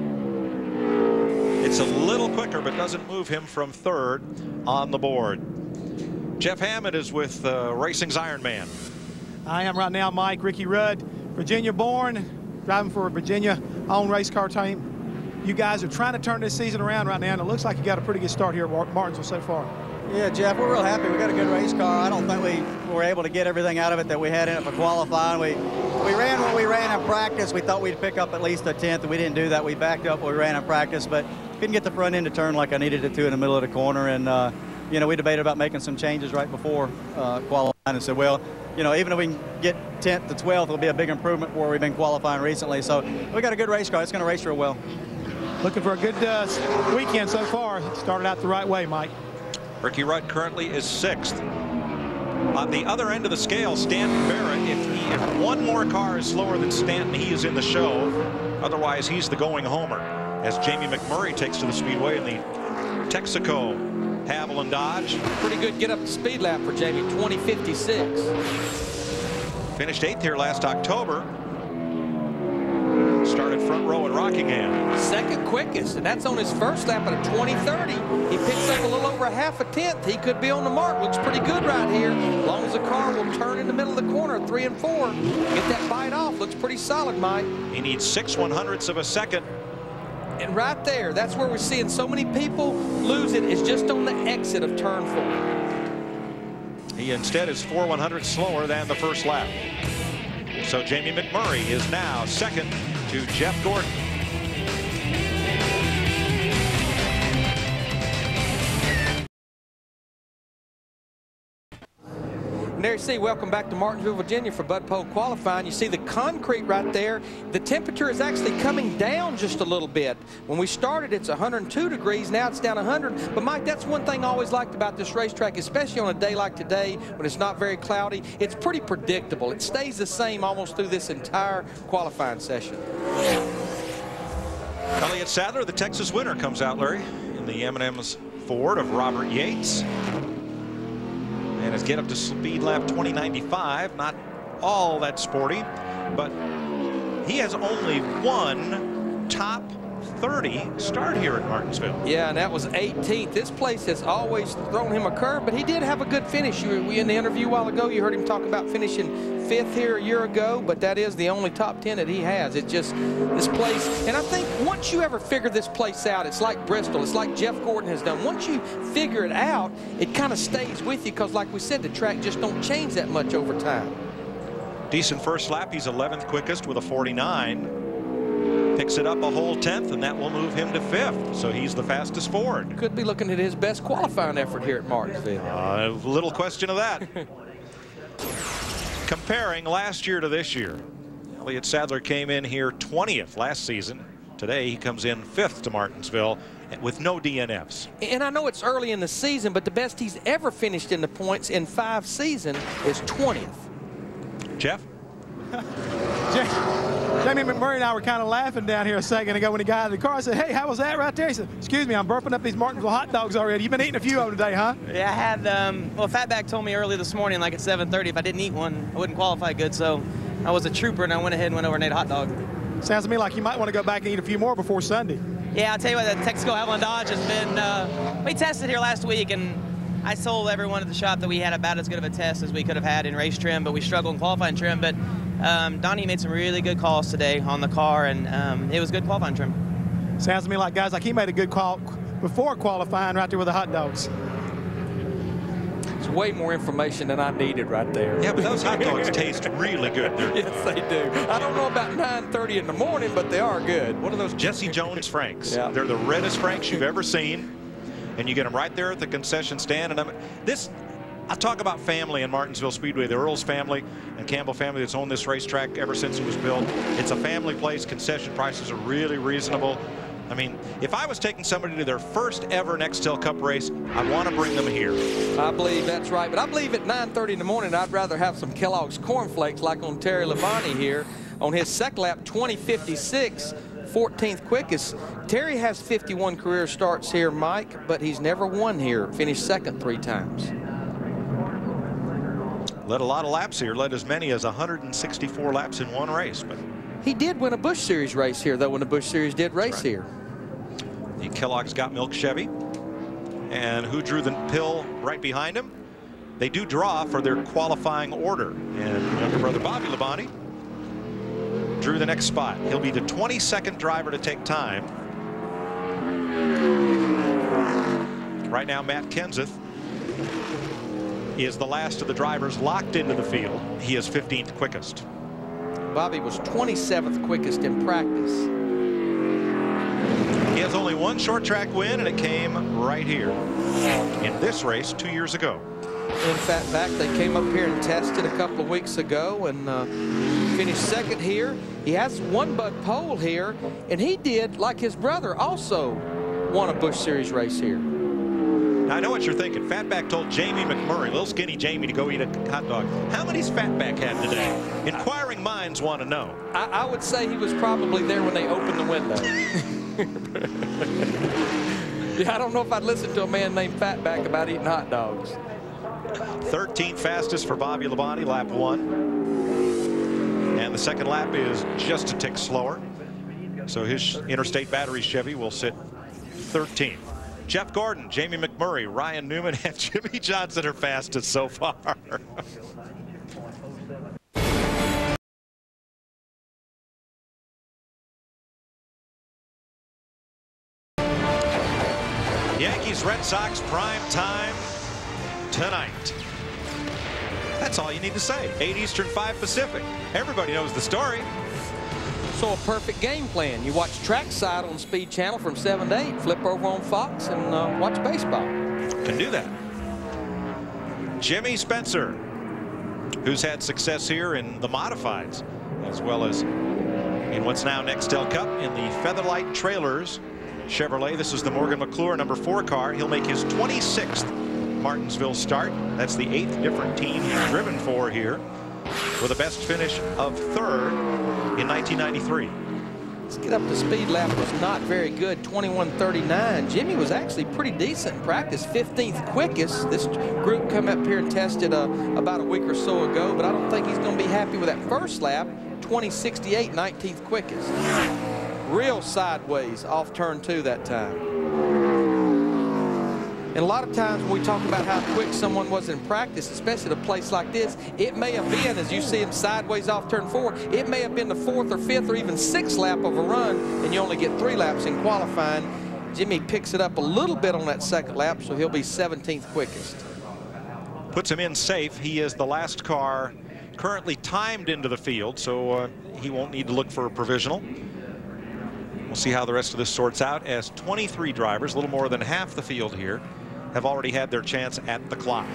It's a little quicker, but doesn't move him from third on the board. Jeff Hammond is with uh, Racing's Ironman. I am right now, Mike. Ricky Rudd, Virginia born, driving for a Virginia owned race car team. You guys are trying to turn this season around right now, and it looks like you got a pretty good start here at Martinsville so far. Yeah, Jeff, we're real happy. We got a good race car. I don't think we were able to get everything out of it that we had in it for qualifying. We we ran what we ran in practice. We thought we'd pick up at least a tenth, and we didn't do that. We backed up what we ran in practice, but couldn't get the front end to turn like I needed it to in the middle of the corner. And, uh, you know, we debated about making some changes right before uh, qualifying and said, well, you know, even if we can get tenth to twelfth, it'll be a big improvement where we've been qualifying recently. So we got a good race car. It's going to race real well. Looking for a good uh, weekend so far. Started out the right way, Mike. Ricky Rudd currently is sixth. On the other end of the scale, Stanton Barrett, if, he, if one more car is slower than Stanton, he is in the show. Otherwise, he's the going homer. As Jamie McMurray takes to the speedway in the Texaco Haviland Dodge. Pretty good get up to speed lap for Jamie, twenty fifty-six. Finished eighth here last October. Started front row at Rockingham. Second quickest, and that's on his first lap at a twenty thirty. He picks up a little over a half a tenth. He could be on the mark. Looks pretty good right here. As long as the car will turn in the middle of the corner, three and four. Get that bite off. Looks pretty solid, Mike. He needs six one hundredths of a second. And right there, that's where we're seeing so many people lose it, is just on the exit of turn four. He instead is four one hundredths slower than the first lap. So Jamie McMurray is now second to Jeff Gordon. And there you see, welcome back to Martinsville, Virginia for Bud Pole qualifying. You see the concrete right there. The temperature is actually coming down just a little bit. When we started, it's one hundred two degrees. Now it's down one hundred. But, Mike, that's one thing I always liked about this racetrack, especially on a day like today when it's not very cloudy. It's pretty predictable. It stays the same almost through this entire qualifying session. Elliott Sadler, the Texas winner, comes out, Larry, in the M and M's Ford of Robert Yates. And his get up to speed lap twenty ninety-five, not all that sporty, but he has only one top thirty start here at Martinsville. Yeah, and that was eighteenth. This place has always thrown him a curve, but he did have a good finish. You, in the interview a while ago, you heard him talk about finishing fifth here a year ago, but that is the only top ten that he has. It's just this place, and I think once you ever figure this place out, it's like Bristol, it's like Jeff Gordon has done. Once you figure it out, it kind of stays with you, because like we said, the track just don't change that much over time. Decent first lap. He's eleventh quickest with a forty-nine. Picks it up a whole tenth, and that will move him to fifth. So he's the fastest Ford. Could be looking at his best qualifying effort here at Martinsville. Uh, little question of that. Comparing last year to this year, Elliott Sadler came in here twentieth last season. Today he comes in fifth to Martinsville with no D N Fs. And I know it's early in the season, but the best he's ever finished in the points in five seasons is twentieth. Jeff? Jamie McMurray and I were kind of laughing down here a second ago when he got out of the car. I said, hey, how was that right there? He said, excuse me, I'm burping up these Martinsville hot dogs already. You've been eating a few of them today, huh? Yeah, I had, um, well, Fatback told me early this morning, like at seven thirty, if I didn't eat one, I wouldn't qualify good. So I was a trooper, and I went ahead and went over and ate a hot dog. Sounds to me like you might want to go back and eat a few more before Sunday. Yeah, I'll tell you what, the Texaco Haviland Dodge has been, uh, we tested here last week, and I told everyone at the shop that we had about as good of a test as we could have had in race trim, but we struggled in qualifying trim. But um, Donnie made some really good calls today on the car, and um, it was good qualifying trim. Sounds to me like, guys, like he made a good call before qualifying right there with the hot dogs. It's way more information than I needed right there. Yeah, but those hot dogs taste really good. Yes, they do. I don't know about nine thirty in the morning, but they are good. What are those Jesse Jones Franks? Yeah. They're the reddest Franks you've ever seen. And you get them right there at the concession stand. And I'm, this, I talk about family in Martinsville Speedway, the Earls family and Campbell family that's owned this racetrack ever since it was built. It's a family place. Concession prices are really reasonable. I mean, if I was taking somebody to their first ever Nextel Cup race, I want to bring them here. I believe that's right. But I believe at nine thirty in the morning, I'd rather have some Kellogg's Corn Flakes like on Terry Labonte here. on his second lap, twenty fifty-six, fourteenth quickest. Terry has fifty-one career starts here, Mike, but he's never won here. Finished second three times. Led a lot of laps here, led as many as one hundred sixty-four laps in one race. But he did win a Busch Series race here, though, when the Busch Series did race right here. The Kellogg's Got Milk Chevy. And who drew the pill right behind him? They do draw for their qualifying order. And younger brother Bobby Labonte drew the next spot. He'll be the twenty-second driver to take time. Right now, Matt Kenseth is the last of the drivers locked into the field. He is fifteenth quickest. Bobby was twenty-seventh quickest in practice. He has only one short track win, and it came right here in this race two years ago. In fact, back they came up here and tested a couple of weeks ago and uh, finished second here. He has one Bud pole here, and he did, like his brother, also won a Busch Series race here. Now, I know what you're thinking. Fatback told Jamie McMurray, little skinny Jamie, to go eat a hot dog. How many's Fatback had today? Inquiring minds want to know. I, I would say he was probably there when they opened the window. Yeah, I don't know if I'd listen to a man named Fatback about eating hot dogs. thirteenth fastest for Bobby Labonte, lap one. And the second lap is just a tick slower. So his Interstate Battery Chevy will sit thirteenth. Jeff Gordon, Jamie McMurray, Ryan Newman, and Jimmy Johnson are fastest so far. Yankees, Red Sox, prime time tonight. That's all you need to say. eight Eastern, five Pacific. Everybody knows the story. So a perfect game plan. You watch Trackside on Speed Channel from seven to eight, flip over on Fox, and uh, watch baseball. Can do that. Jimmy Spencer, who's had success here in the modifieds, as well as in what's now Nextel Cup in the Featherlight Trailers Chevrolet. This is the Morgan McClure number four car. He'll make his twenty-sixth Martinsville start. That's the eighth different team he's driven for here, with a best finish of third in nineteen ninety-three. Let's get up to speed. Lap was not very good, twenty-one thirty-nine. Jimmy was actually pretty decent in practice, fifteenth quickest. This group come up here and tested uh, about a week or so ago, but I don't think he's going to be happy with that first lap, twenty sixty-eight, nineteenth quickest. Real sideways off turn two that time. And a lot of times when we talk about how quick someone was in practice, especially at a place like this, it may have been, as you see him sideways off turn four, it may have been the fourth or fifth or even sixth lap of a run, and you only get three laps in qualifying. Jimmy picks it up a little bit on that second lap, so he'll be seventeenth quickest. Puts him in safe. He is the last car currently timed into the field, so uh, he won't need to look for a provisional. We'll see how the rest of this sorts out, as twenty-three drivers, a little more than half the field here, have already had their chance at the clock.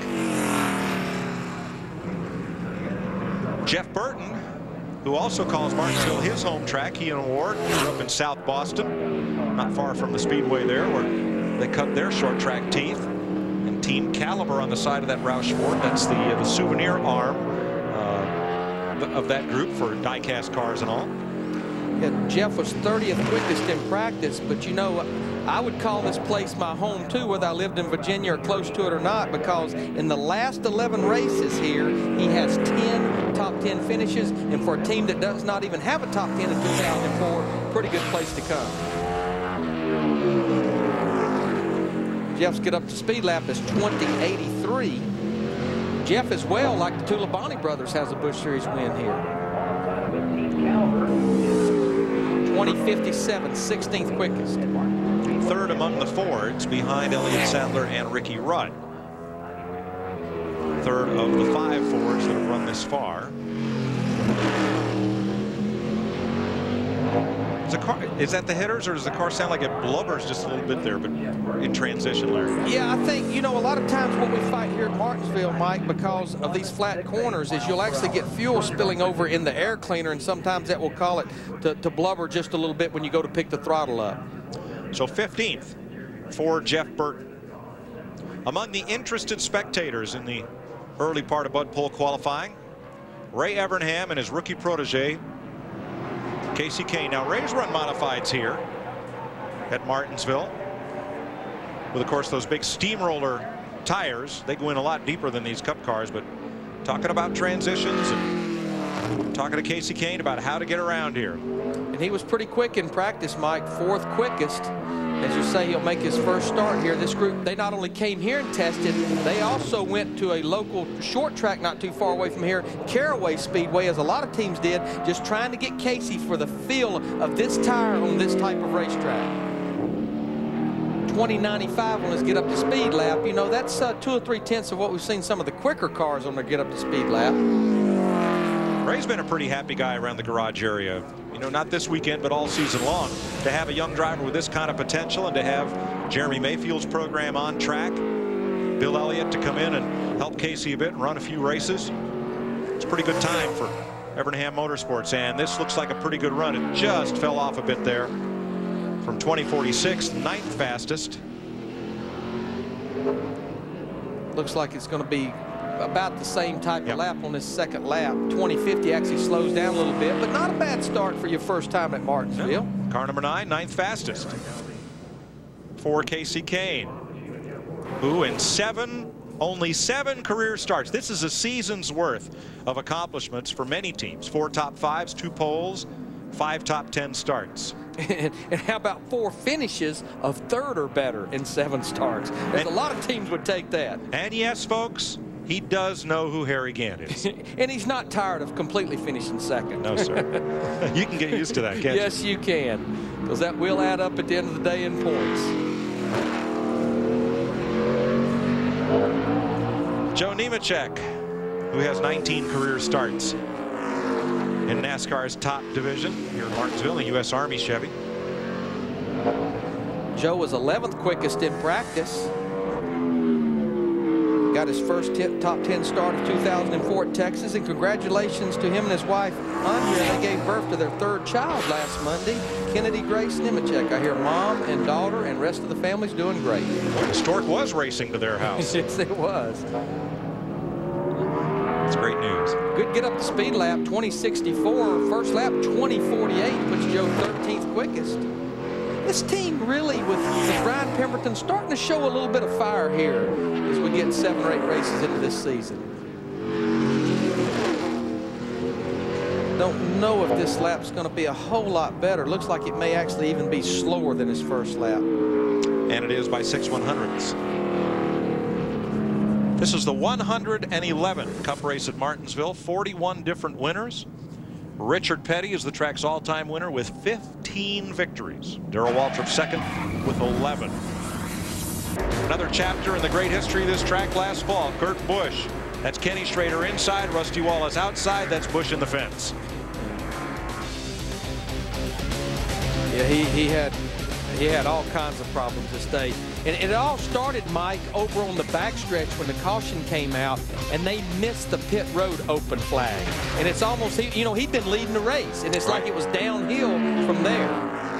Jeff Burton, who also calls Martinsville his home track. He and Ward grew up in South Boston, not far from the speedway there, where they cut their short track teeth. And Team Caliber on the side of that Roush Ford. That's the, uh, the souvenir arm uh, of that group for die-cast cars and all. Yeah, Jeff was thirtieth quickest in practice, but you know, I would call this place my home too, whether I lived in Virginia or close to it or not, because in the last eleven races here, he has ten top ten finishes, and for a team that does not even have a top ten in two thousand four, pretty good place to come. Jeff's get up to speed lap is twenty eighty-three. Jeff as well, like the two Labonte brothers, has a Busch Series win here. twenty fifty-seven, sixteenth quickest. Third among the Fords, behind Elliott Sadler and Ricky Rudd. Third of the five Fords that have run this far. Is, the car, is that the headers, or does the car sound like it blubbers just a little bit there, but in transition, Larry? Yeah, I think, you know, a lot of times what we fight here at Martinsville, Mike, because of these flat corners, is you'll actually get fuel spilling over in the air cleaner, and sometimes that will call it to, to blubber just a little bit when you go to pick the throttle up. So fifteenth for Jeff Burton. Among the interested spectators in the early part of Bud Pole qualifying, Ray Evernham and his rookie protege, Kasey Kahne. Now Ray's run modifieds here at Martinsville with, of course, those big steamroller tires. They go in a lot deeper than these Cup cars, but talking about transitions and talking to Kasey Kahne about how to get around here. And he was pretty quick in practice, Mike, fourth quickest. As you say, he'll make his first start here. This group, they not only came here and tested, they also went to a local short track not too far away from here, Caraway Speedway, as a lot of teams did, just trying to get Kasey for the feel of this tire on this type of racetrack. twenty ninety-five on his get up to speed lap. You know, that's uh, two or three tenths of what we've seen some of the quicker cars on their get up to speed lap. Ray's been a pretty happy guy around the garage area. You know, not this weekend, but all season long. To have a young driver with this kind of potential and to have Jeremy Mayfield's program on track, Bill Elliott to come in and help Kasey a bit and run a few races. It's a pretty good time for Evernham Motorsports, and this looks like a pretty good run. It just fell off a bit there from twenty forty-six, ninth fastest. Looks like it's going to be about the same type yep. of lap on this second lap. twenty fifty actually slows down a little bit, but not a bad start for your first time at Martinsville. Yeah. Car number nine, ninth fastest for Kasey Kahne, who in seven, only seven career starts. This is a season's worth of accomplishments for many teams. Four top fives, two poles, five top ten starts. And, and how about four finishes of third or better in seven starts? There's and, a lot of teams would take that. And yes, folks, he does know who Harry Gant is. And he's not tired of completely finishing second. No, sir. You can get used to that, can't yes, you? Yes, you can. Because that will add up at the end of the day in points. Joe Nemechek, who has nineteen career starts in NASCAR's top division here in Martinsville, the U S Army Chevy. Joe was eleventh quickest in practice. Got his first top ten start of two thousand four at Texas, and congratulations to him and his wife Andrea. They gave birth to their third child last Monday, Kennedy Grace Nemechek. I hear mom and daughter and rest of the family's doing great. Well, the Stork was racing to their house. Yes, it was. It's great news. Good get up to speed lap, twenty sixty-four. First lap, twenty forty-eight, puts Joe thirteenth quickest. This team really, with, with Brian Pemberton, starting to show a little bit of fire here as we get seven or eight races into this season. Don't know if this lap's going to be a whole lot better. Looks like it may actually even be slower than his first lap. And it is by six one hundredths. This is the one hundred eleventh Cup race at Martinsville. forty-one different winners. Richard Petty is the track's all-time winner with fifteen victories. Darrell Waltrip second with eleven. Another chapter in the great history of this track last fall. Kurt Busch. That's Kenny Schrader inside, Rusty Wallace outside. That's Busch in the fence. Yeah, he, he had he had all kinds of problems this day. And it all started, Mike, over on the backstretch when the caution came out and they missed the pit road open flag. And it's almost, you know, he'd been leading the race, and it's right. like it was downhill from there.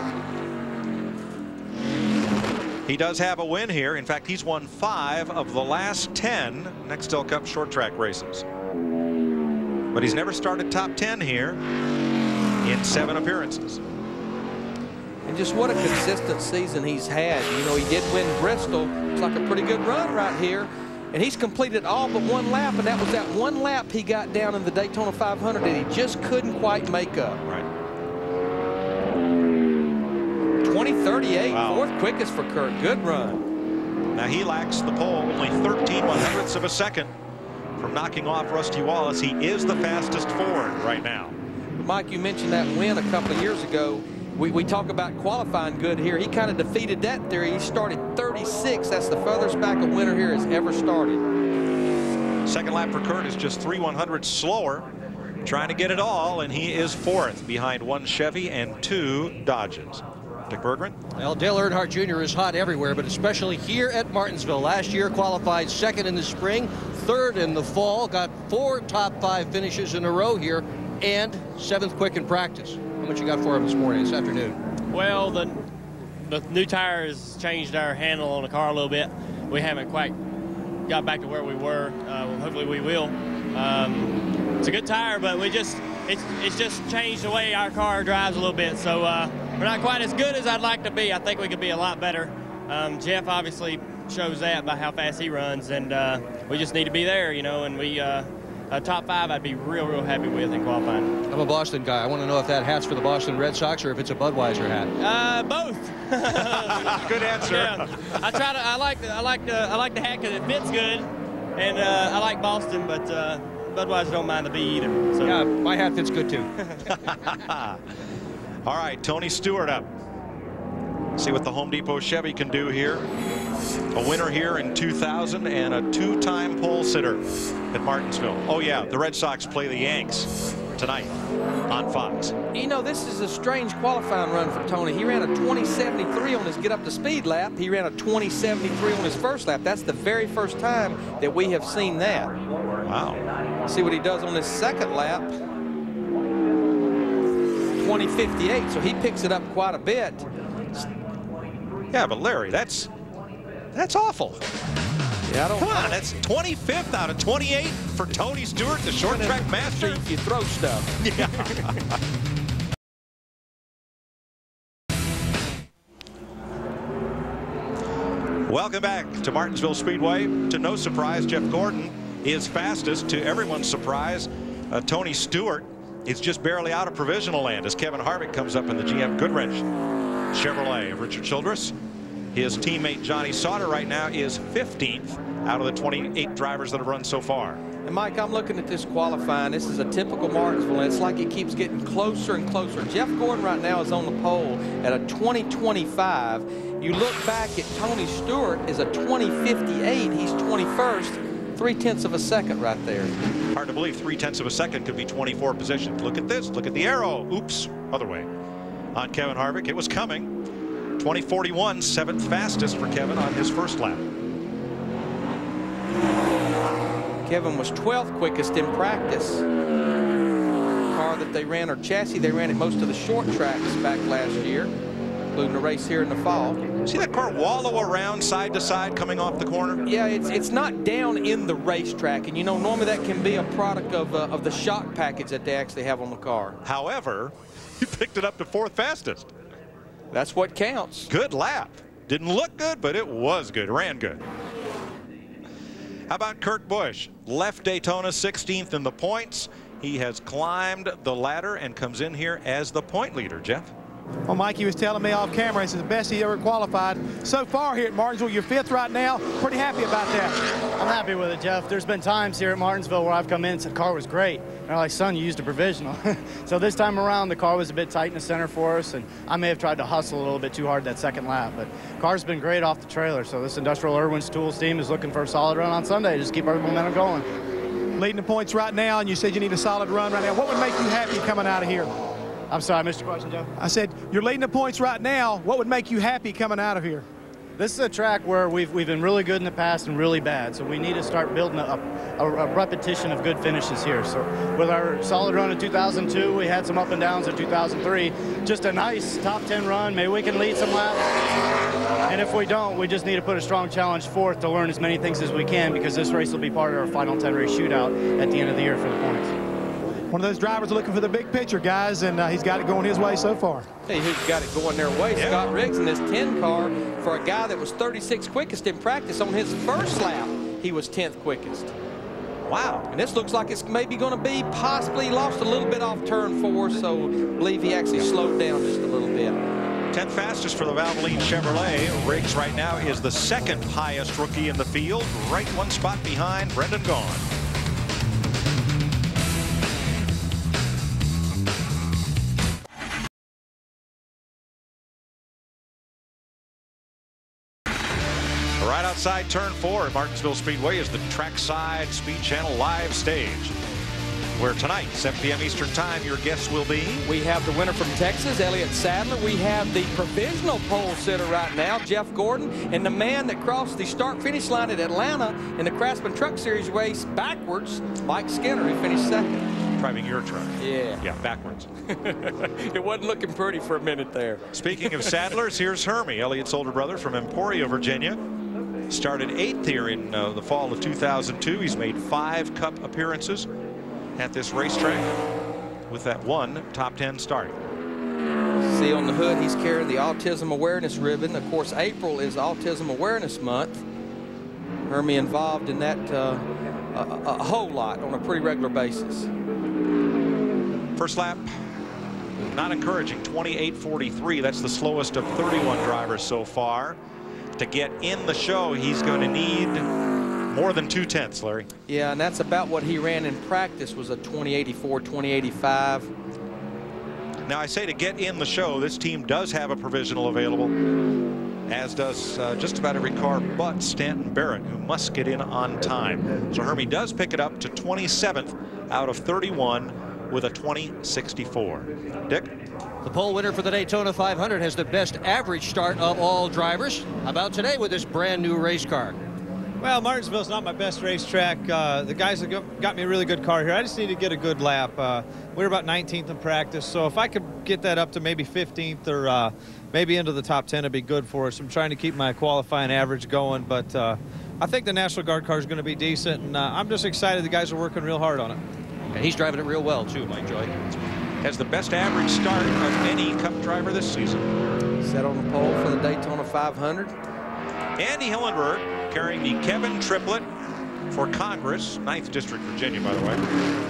He does have a win here. In fact, he's won five of the last ten Nextel Cup short track races. But he's never started top ten here in seven appearances. And just what a consistent season he's had. You know, he did win Bristol. It's like a pretty good run right here. And he's completed all but one lap, and that was that one lap he got down in the Daytona five hundred that he just couldn't quite make up. Right. twenty thirty-eight, wow. Fourth quickest for Kurt. Good run. Now he lacks the pole, only thirteen one hundredths of a second from knocking off Rusty Wallace. He is the fastest Ford right now. Mike, you mentioned that win a couple of years ago. We, we talk about qualifying good here. He kind of defeated that theory. He started thirty-six. That's the furthest back a winner here has ever started. Second lap for Kurt is just three one hundredths slower, trying to get it all, and he is fourth behind one Chevy and two Dodges. Dick Berggren. Well, Dale Earnhardt Junior is hot everywhere, but especially here at Martinsville. Last year qualified second in the spring, third in the fall, got four top five finishes in a row here, and seventh quick in practice. How much you got for him this morning, this afternoon? Well, the, the new tires changed our handle on the car a little bit. We haven't quite got back to where we were. Uh, hopefully we will. Um, it's a good tire, but we just, it's, it's just changed the way our car drives a little bit. So uh, we're not quite as good as I'd like to be. I think we could be a lot better. Um, Jeff obviously shows that by how fast he runs, and uh, we just need to be there, you know, and we uh, a top five I'd be real, real happy with in qualifying. I'm a Boston guy. I want to know if that hat's for the Boston Red Sox or if it's a Budweiser hat. Uh, both. Good answer. Yeah. I try to. I like. The, I like the. I like the hat because it fits good, and uh, I like Boston, but uh, Budweiser don't mind the B either. So. Yeah, my hat fits good too. All right, Tony Stewart up. See what the Home Depot Chevy can do here. A winner here in two thousand and a two-time pole sitter at Martinsville. Oh yeah, the Red Sox play the Yanks tonight on Fox. You know, this is a strange qualifying run for Tony. He ran a twenty seventy-three on his get up to speed lap. He ran a twenty seventy-three on his first lap. That's the very first time that we have seen that. Wow. See what he does on his second lap. twenty fifty-eight, so he picks it up quite a bit. Yeah, but Larry, that's that's awful. Yeah, I don't. Come on, that's twenty-fifth out of twenty-eight for Tony Stewart, the short track master. You throw stuff. Yeah. Welcome back to Martinsville Speedway. To no surprise, Jeff Gordon is fastest. To everyone's surprise, uh, Tony Stewart is just barely out of provisional land as Kevin Harvick comes up in the G M Goodwrench Chevrolet of Richard Childress. His teammate Johnny Sauter right now is fifteenth out of the twenty-eight drivers that have run so far. And Mike, I'm looking at this qualifying. This is a typical Martinsville, and it's like it keeps getting closer and closer. Jeff Gordon right now is on the pole at a twenty twenty-five. You look back at Tony Stewart is a twenty fifty-eight. He's twenty-first. Three tenths of a second right there. Hard to believe three tenths of a second could be twenty-four positions. Look at this. Look at the arrow. Oops. Other way. On Kevin Harvick. It was coming. twenty forty-one, seventh fastest for Kevin on his first lap. Kevin was twelfth quickest in practice. Car that they ran, or chassis they ran at most of the short tracks back last year, including the race here in the fall. See that car wallow around side to side coming off the corner? Yeah, it's it's not down in the racetrack, and you know normally that can be a product of uh, of the shock package that they actually have on the car. However, he picked it up to fourth fastest. That's what counts. Good lap. Didn't look good, but it was good. Ran good. How about Kurt Busch? Left Daytona sixteenth in the points. He has climbed the ladder and comes in here as the point leader. Jeff? Well, Mikey was telling me off camera, it's the best he ever qualified. So far here at Martinsville, you're fifth right now. Pretty happy about that. I'm happy with it, Jeff. There's been times here at Martinsville where I've come in and said the car was great. And they're like, son, you used a provisional. So this time around, the car was a bit tight in the center for us, and I may have tried to hustle a little bit too hard that second lap. But the car's been great off the trailer, so this Industrial Irwin's Tools team is looking for a solid run on Sunday. Just keep our momentum going. Leading the points right now, and you said you need a solid run right now. What would make you happy coming out of here? I'm sorry, I missed your question, Joe. I said, you're leading the points right now. What would make you happy coming out of here? This is a track where we've, we've been really good in the past and really bad, so we need to start building a, a, a repetition of good finishes here. So with our solid run in two thousand two, we had some up and downs in two thousand three. Just a nice top ten run. Maybe we can lead some laps. And if we don't, we just need to put a strong challenge forth to learn as many things as we can, because this race will be part of our final ten race shootout at the end of the year for the points. One of those drivers looking for the big picture, guys, and uh, he's got it going his way so far. Hey, who's got it going their way? Yeah. Scott Riggs in this ten car. For a guy that was thirty-sixth quickest in practice on his first lap, he was tenth quickest. Wow. And this looks like it's maybe going to be possibly lost a little bit off turn four, so I believe he actually slowed down just a little bit. tenth fastest for the Valvoline Chevrolet. Riggs right now is the second highest rookie in the field, right one spot behind Brendan Gaughan. Right outside turn four at Martinsville Speedway is the Trackside Speed Channel live stage, where tonight, seven P M Eastern time, your guests will be. We have the winner from Texas, Elliott Sadler. We have the provisional pole sitter right now, Jeff Gordon, and the man that crossed the start-finish line at Atlanta in the Craftsman Truck Series race backwards, Mike Skinner, who finished second. Driving your truck. Yeah. Yeah, backwards. It wasn't looking pretty for a minute there. Speaking of Sadlers, here's Hermie, Elliott's older brother from Emporia, Virginia. Started eighth here in uh, the fall of two thousand two. He's made five Cup appearances at this racetrack. with that one top ten start. See on the hood, he's carrying the Autism Awareness ribbon. Of course, April is Autism Awareness Month. Hermie involved in that uh, a, a whole lot on a pretty regular basis. First lap, not encouraging, twenty-eight forty-three. That's the slowest of thirty-one drivers so far. To get in the show, he's going to need more than two tenths, Larry. Yeah, and that's about what he ran in practice, was a twenty eighty-four, twenty eighty-five. Now, I say to get in the show, this team does have a provisional available, as does uh, just about every car but Stanton Barrett, who must get in on time. So Hermie does pick it up to twenty-seventh out of thirty-one with a twenty sixty-four. Dick? The pole winner for the Daytona five hundred has the best average start of all drivers. How about today with this brand new race car? Well, Martinsville's not my best racetrack. Uh, the guys have got me a really good car here. I just need to get a good lap. Uh, we were about nineteenth in practice, so if I could get that up to maybe fifteenth or uh, maybe into the top ten, it'd be good for us. I'm trying to keep my qualifying average going, but uh, I think the National Guard car is going to be decent, and uh, I'm just excited the guys are working real hard on it. And he's driving it real well, too, Mike Joy. Has the best average start of any Cup driver this season. Set on the pole for the Daytona five hundred. Andy Hillenberg carrying the Kevin triplet for Congress, ninth District, Virginia, by the way.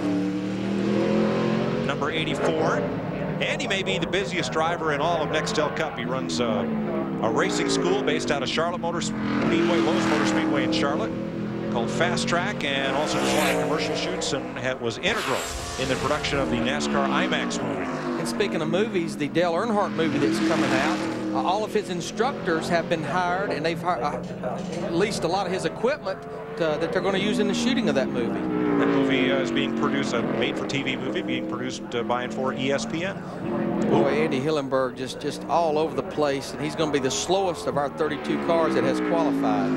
Number eighty-four. Andy may be the busiest driver in all of Nextel Cup. He runs uh, a racing school based out of Charlotte Motor Speedway, Lowe's Motor Speedway in Charlotte, called Fast Track, and also flying commercial shoots, and had, was integral in the production of the NASCAR IMAX movie. And speaking of movies, the Dale Earnhardt movie that's coming out, uh, all of his instructors have been hired, and they've hired, uh, leased a lot of his equipment uh, that they're going to use in the shooting of that movie. That movie uh, is being produced, a made-for-T V movie, being produced uh, by and for E S P N. Boy, Andy Hillenberg just, just all over the place, and he's going to be the slowest of our thirty-two cars that has qualified.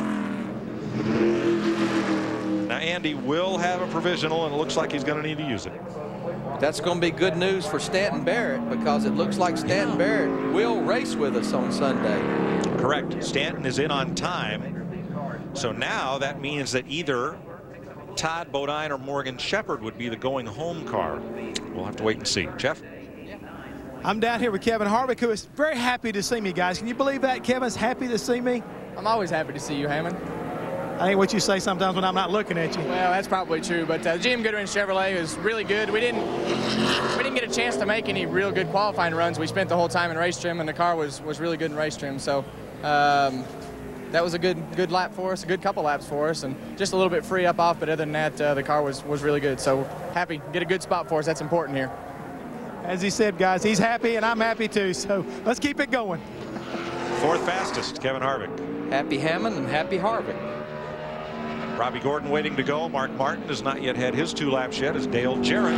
Now, Andy will have a provisional, and it looks like he's going to need to use it. That's going to be good news for Stanton Barrett, because it looks like Stanton Barrett will race with us on Sunday. Correct. Stanton is in on time. So now that means that either Todd Bodine or Morgan Shepherd would be the going home car. We'll have to wait and see. Jeff? I'm down here with Kevin Harvick, who is very happy to see me, guys. Can you believe that? Kevin's happy to see me. I'm always happy to see you, Hammond. I ain't what you say sometimes when I'm not looking at you. Well, that's probably true, but uh, G M Goodwin Chevrolet was really good. We didn't we didn't get a chance to make any real good qualifying runs. We spent the whole time in race trim, and the car was was really good in race trim. So um, that was a good good lap for us, a good couple laps for us, and just a little bit free up off. But other than that, uh, the car was was really good. So happy, get a good spot for us. That's important here. As he said, guys, he's happy, and I'm happy too. So let's keep it going. Fourth fastest, Kevin Harvick. Happy Hammond and happy Harvick. Robbie Gordon waiting to go. Mark Martin has not yet had his two laps yet, as Dale Jarrett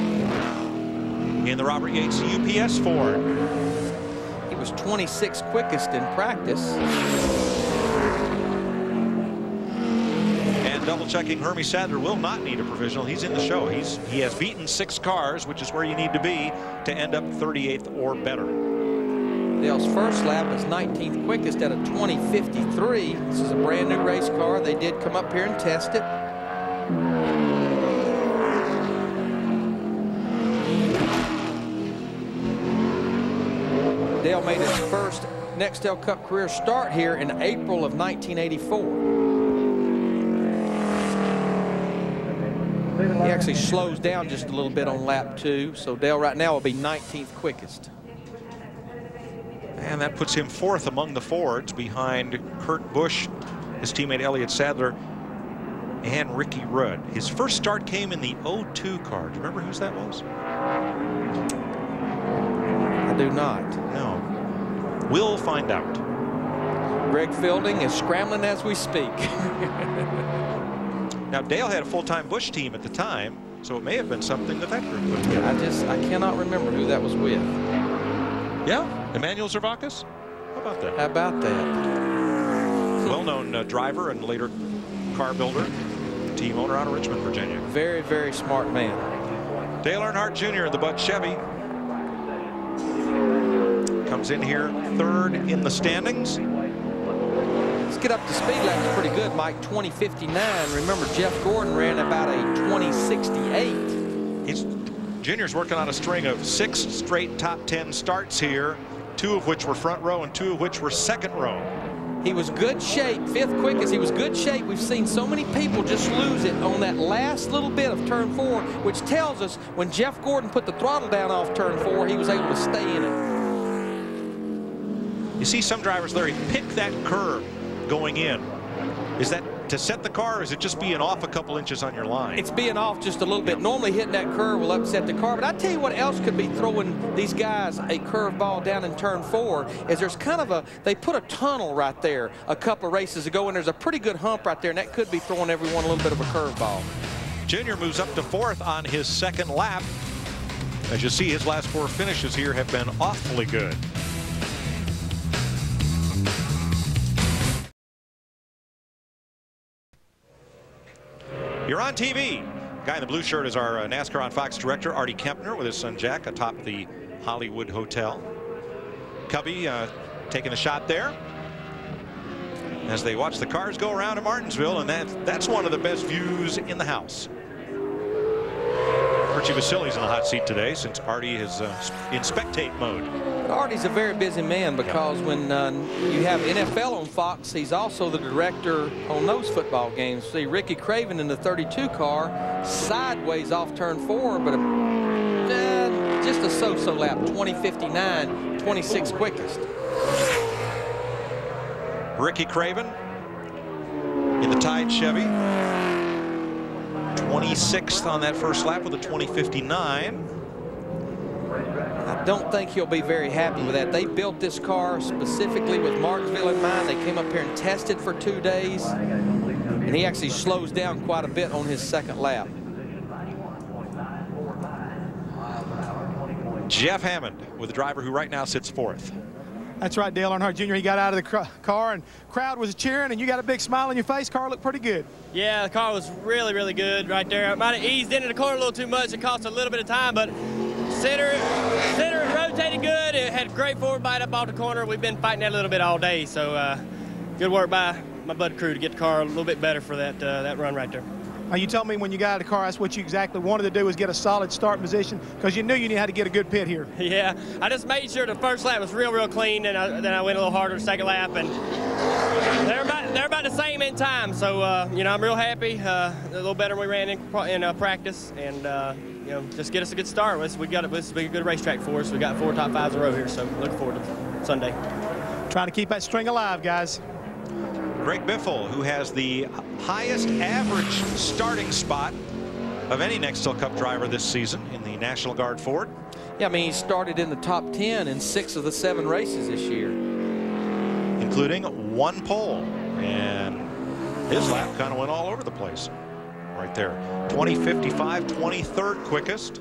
in the Robert Yates U P S Ford. He was twenty-sixth quickest in practice. And double checking, Hermie Sadler will not need a provisional. He's in the show. He's he has beaten six cars, which is where you need to be to end up thirty-eighth or better. Dale's first lap is nineteenth quickest at a twenty fifty-three. This is a brand new race car. They did come up here and test it. Dale made his first Nextel Cup career start here in April of nineteen eighty-four. He actually slows down just a little bit on lap two, so Dale right now will be nineteenth quickest. And that puts him fourth among the Fords, behind Kurt Busch, his teammate Elliott Sadler, and Ricky Rudd. His first start came in the oh two car. Do you remember whose that was? I do not. No. We'll find out. Greg Fielding is scrambling as we speak. Now, Dale had a full-time Busch team at the time, so it may have been something that that group put together. I just, I cannot remember who that was with. Yeah? Emmanuel Zervakis? How about that? How about that? Well-known uh, driver and later car builder, team owner out of Richmond, Virginia. Very, very smart man. Dale Earnhardt Junior in the Bud Chevy comes in here third in the standings. Let's get up to speed laps pretty good, Mike. twenty fifty-nine. Remember, Jeff Gordon ran about a twenty sixty-eight. He's Junior's working on a string of six straight top ten starts here, two of which were front row and two of which were second row. He was good shape, fifth quickest. He was good shape. We've seen so many people just lose it on that last little bit of turn four, which tells us when Jeff Gordon put the throttle down off turn four, he was able to stay in it. You see some drivers, Larry, pick that curve going in. Is that to set the car, or is it just being off a couple inches on your line? It's being off just a little bit. Normally hitting that curve will upset the car, but I tell you what else could be throwing these guys a curve ball down in turn four is there's kind of a, they put a tunnel right there a couple of races ago, and there's a pretty good hump right there, and that could be throwing everyone a little bit of a curve ball. Junior moves up to fourth on his second lap. As you see, his last four finishes here have been awfully good. You're on T V. The guy in the blue shirt is our uh, NASCAR on Fox director, Artie Kempner, with his son Jack atop the Hollywood Hotel. Cubby uh, taking a shot there as they watch the cars go around in Martinsville, and that, that's one of the best views in the house. Archie Vasili's in the hot seat today since Artie is uh, in spectate mode. Artie's a very busy man because yeah. when uh, you have N F L on Fox, he's also the director on those football games. See Ricky Craven in the thirty-two car, sideways off turn four, but a, uh, just a so-so lap, twenty fifty-nine, twenty-six quickest. Ricky Craven in the Tide Chevy, twenty-sixth on that first lap with a twenty fifty-nine. I don't think he'll be very happy with that. They built this car specifically with Martinsville in mind. They came up here and tested for two days, and he actually slows down quite a bit on his second lap. Jeff Hammond with the driver who right now sits fourth. That's right, Dale Earnhardt Junior He got out of the car, and crowd was cheering, and you got a big smile on your face. Car looked pretty good. Yeah, the car was really, really good right there. I might have eased into the corner a little too much. It cost a little bit of time, but center, center rotated good. It had great forward bite up off the corner. We've been fighting that a little bit all day, so uh, good work by my bud crew to get the car a little bit better for that uh, that run right there. Now, you told me when you got out of the car, that's what you exactly wanted to do, was get a solid start position, because you knew you knew how to get a good pit here. Yeah, I just made sure the first lap was real, real clean, and I, then I went a little harder the second lap, and they're about they're about the same in time. So uh, you know, I'm real happy. Uh, a little better than we ran in in uh, practice, and uh, you know, just get us a good start. We got it. This will be a good racetrack for us. We got four top fives in a row here, so looking forward to Sunday. Trying to keep that string alive, guys. Greg Biffle, who has the highest average starting spot of any Nextel Cup driver this season in the National Guard Ford. Yeah, I mean, he started in the top ten in six of the seven races this year, including one pole, and his lap kind of went all over the place right there. twenty fifty-five, twenty-third quickest.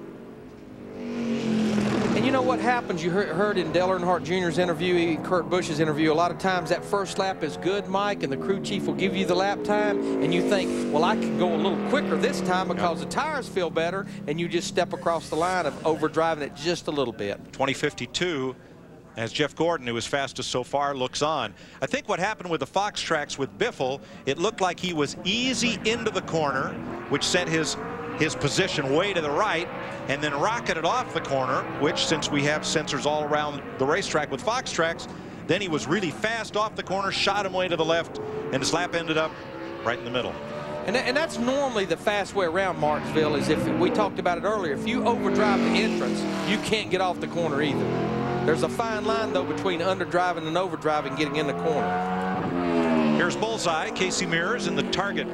And you know what happens? You heard in Dale Earnhardt Junior's interview, Kurt Busch's interview, a lot of times that first lap is good, Mike, and the crew chief will give you the lap time, and you think, well, I can go a little quicker this time because the tires feel better, and you just step across the line of overdriving it just a little bit. twenty fifty-two, as Jeff Gordon, who is fastest so far, looks on. I think what happened with the Fox tracks with Biffle, it looked like he was easy into the corner, which sent his his position way to the right, and then rocketed off the corner, which, since we have sensors all around the racetrack with Fox tracks, then he was really fast off the corner, shot him way to the left, and his lap ended up right in the middle. And, and that's normally the fast way around Martinsville, is if we talked about it earlier, if you overdrive the entrance, you can't get off the corner either. There's a fine line, though, between underdriving and overdriving, getting in the corner. Here's Bullseye, Casey Mears in the Target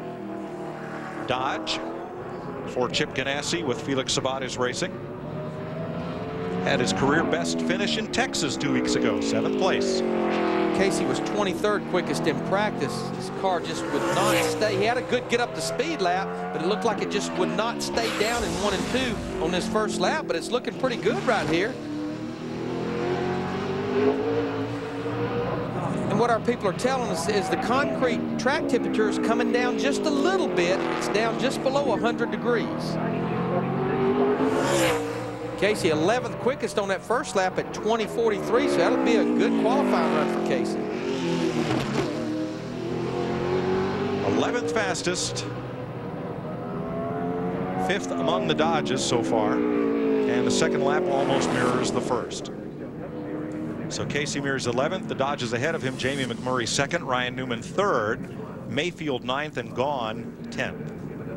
Dodge for Chip Ganassi with Felix Sabates Racing. Had his career best finish in Texas two weeks ago, seventh place. Casey was twenty-third quickest in practice. His car just would not stay. He had a good get up to speed lap, but it looked like it just would not stay down in one and two on this first lap, but it's looking pretty good right here. And what our people are telling us is the concrete track temperature is coming down just a little bit. It's down just below one hundred degrees. Casey, eleventh quickest on that first lap at twenty forty-three, so that'll be a good qualifying run for Casey. eleventh fastest. Fifth among the Dodges so far. And the second lap almost mirrors the first. So Casey Mears eleventh. The Dodge is ahead of him. Jamie McMurray second. Ryan Newman third. Mayfield ninth. And Gone tenth.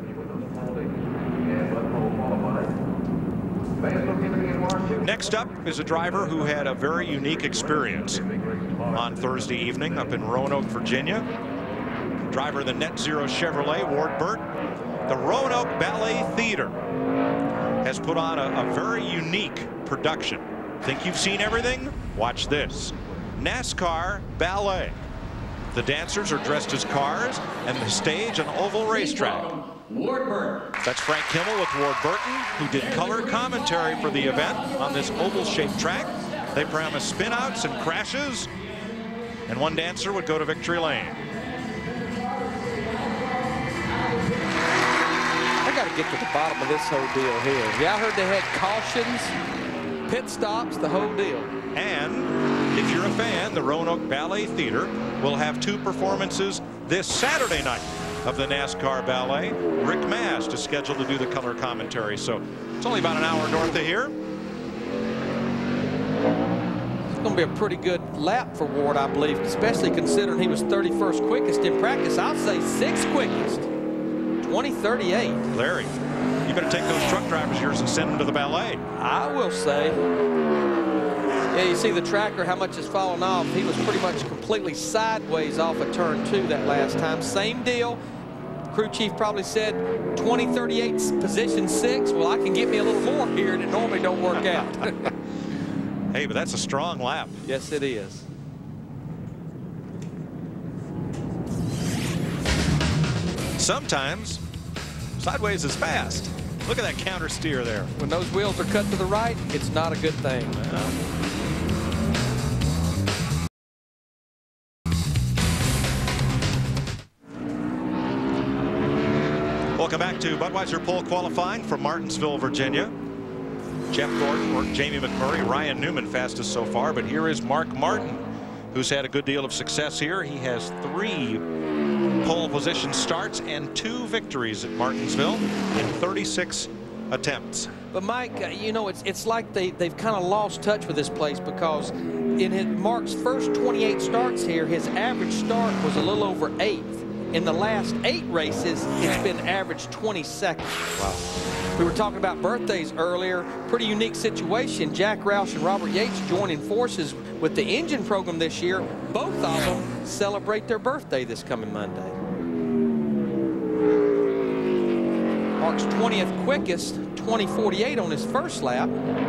Next up is a driver who had a very unique experience on Thursday evening up in Roanoke, Virginia. Driver of the Net Zero Chevrolet, Ward Burt. The Roanoke Ballet Theater has put on a, a very unique production. Think you've seen everything? Watch this. NASCAR Ballet. The dancers are dressed as cars, and the stage an oval racetrack. Ward Burton. That's Frank Kimmel with Ward Burton, who did color commentary for the event on this oval-shaped track. They promised spin-outs and crashes, and one dancer would go to victory lane. I got to get to the bottom of this whole deal here. Yeah, I heard they had cautions, pit stops, the whole deal. And if you're a fan, the Roanoke Ballet Theater will have two performances this Saturday night of the NASCAR Ballet. Rick Mast is scheduled to do the color commentary, so it's only about an hour north of here. It's going to be a pretty good lap for Ward, I believe, especially considering he was thirty-first quickest in practice. I'll say sixth quickest, twenty thirty-eight. Larry, you better take those truck drivers of yours and send them to the ballet. I will say. Yeah, you see the tracker, how much has fallen off. He was pretty much completely sideways off of turn two that last time. Same deal. Crew chief probably said twenty thirty-eight, position six. Well, I can get me a little more here, and it normally don't work out. Hey, but that's a strong lap. Yes, it is. Sometimes sideways is fast. Look at that counter steer there. When those wheels are cut to the right, it's not a good thing. Well, welcome back to Budweiser Pole qualifying from Martinsville, Virginia. Jeff Gordon or Jamie McMurray, Ryan Newman fastest so far, but here is Mark Martin, who's had a good deal of success here. He has three pole position starts and two victories at Martinsville in thirty-six attempts. But Mike, uh, you know, it's it's like they they've kind of lost touch with this place, because in his, Mark's first twenty-eight starts here, his average start was a little over eighth. In the last eight races, it's been average twenty-second. Wow. We were talking about birthdays earlier. Pretty unique situation. Jack Roush and Robert Yates joining forces with the engine program this year. Both of them celebrate their birthday this coming Monday. Mark's twentieth quickest, twenty forty-eight on his first lap.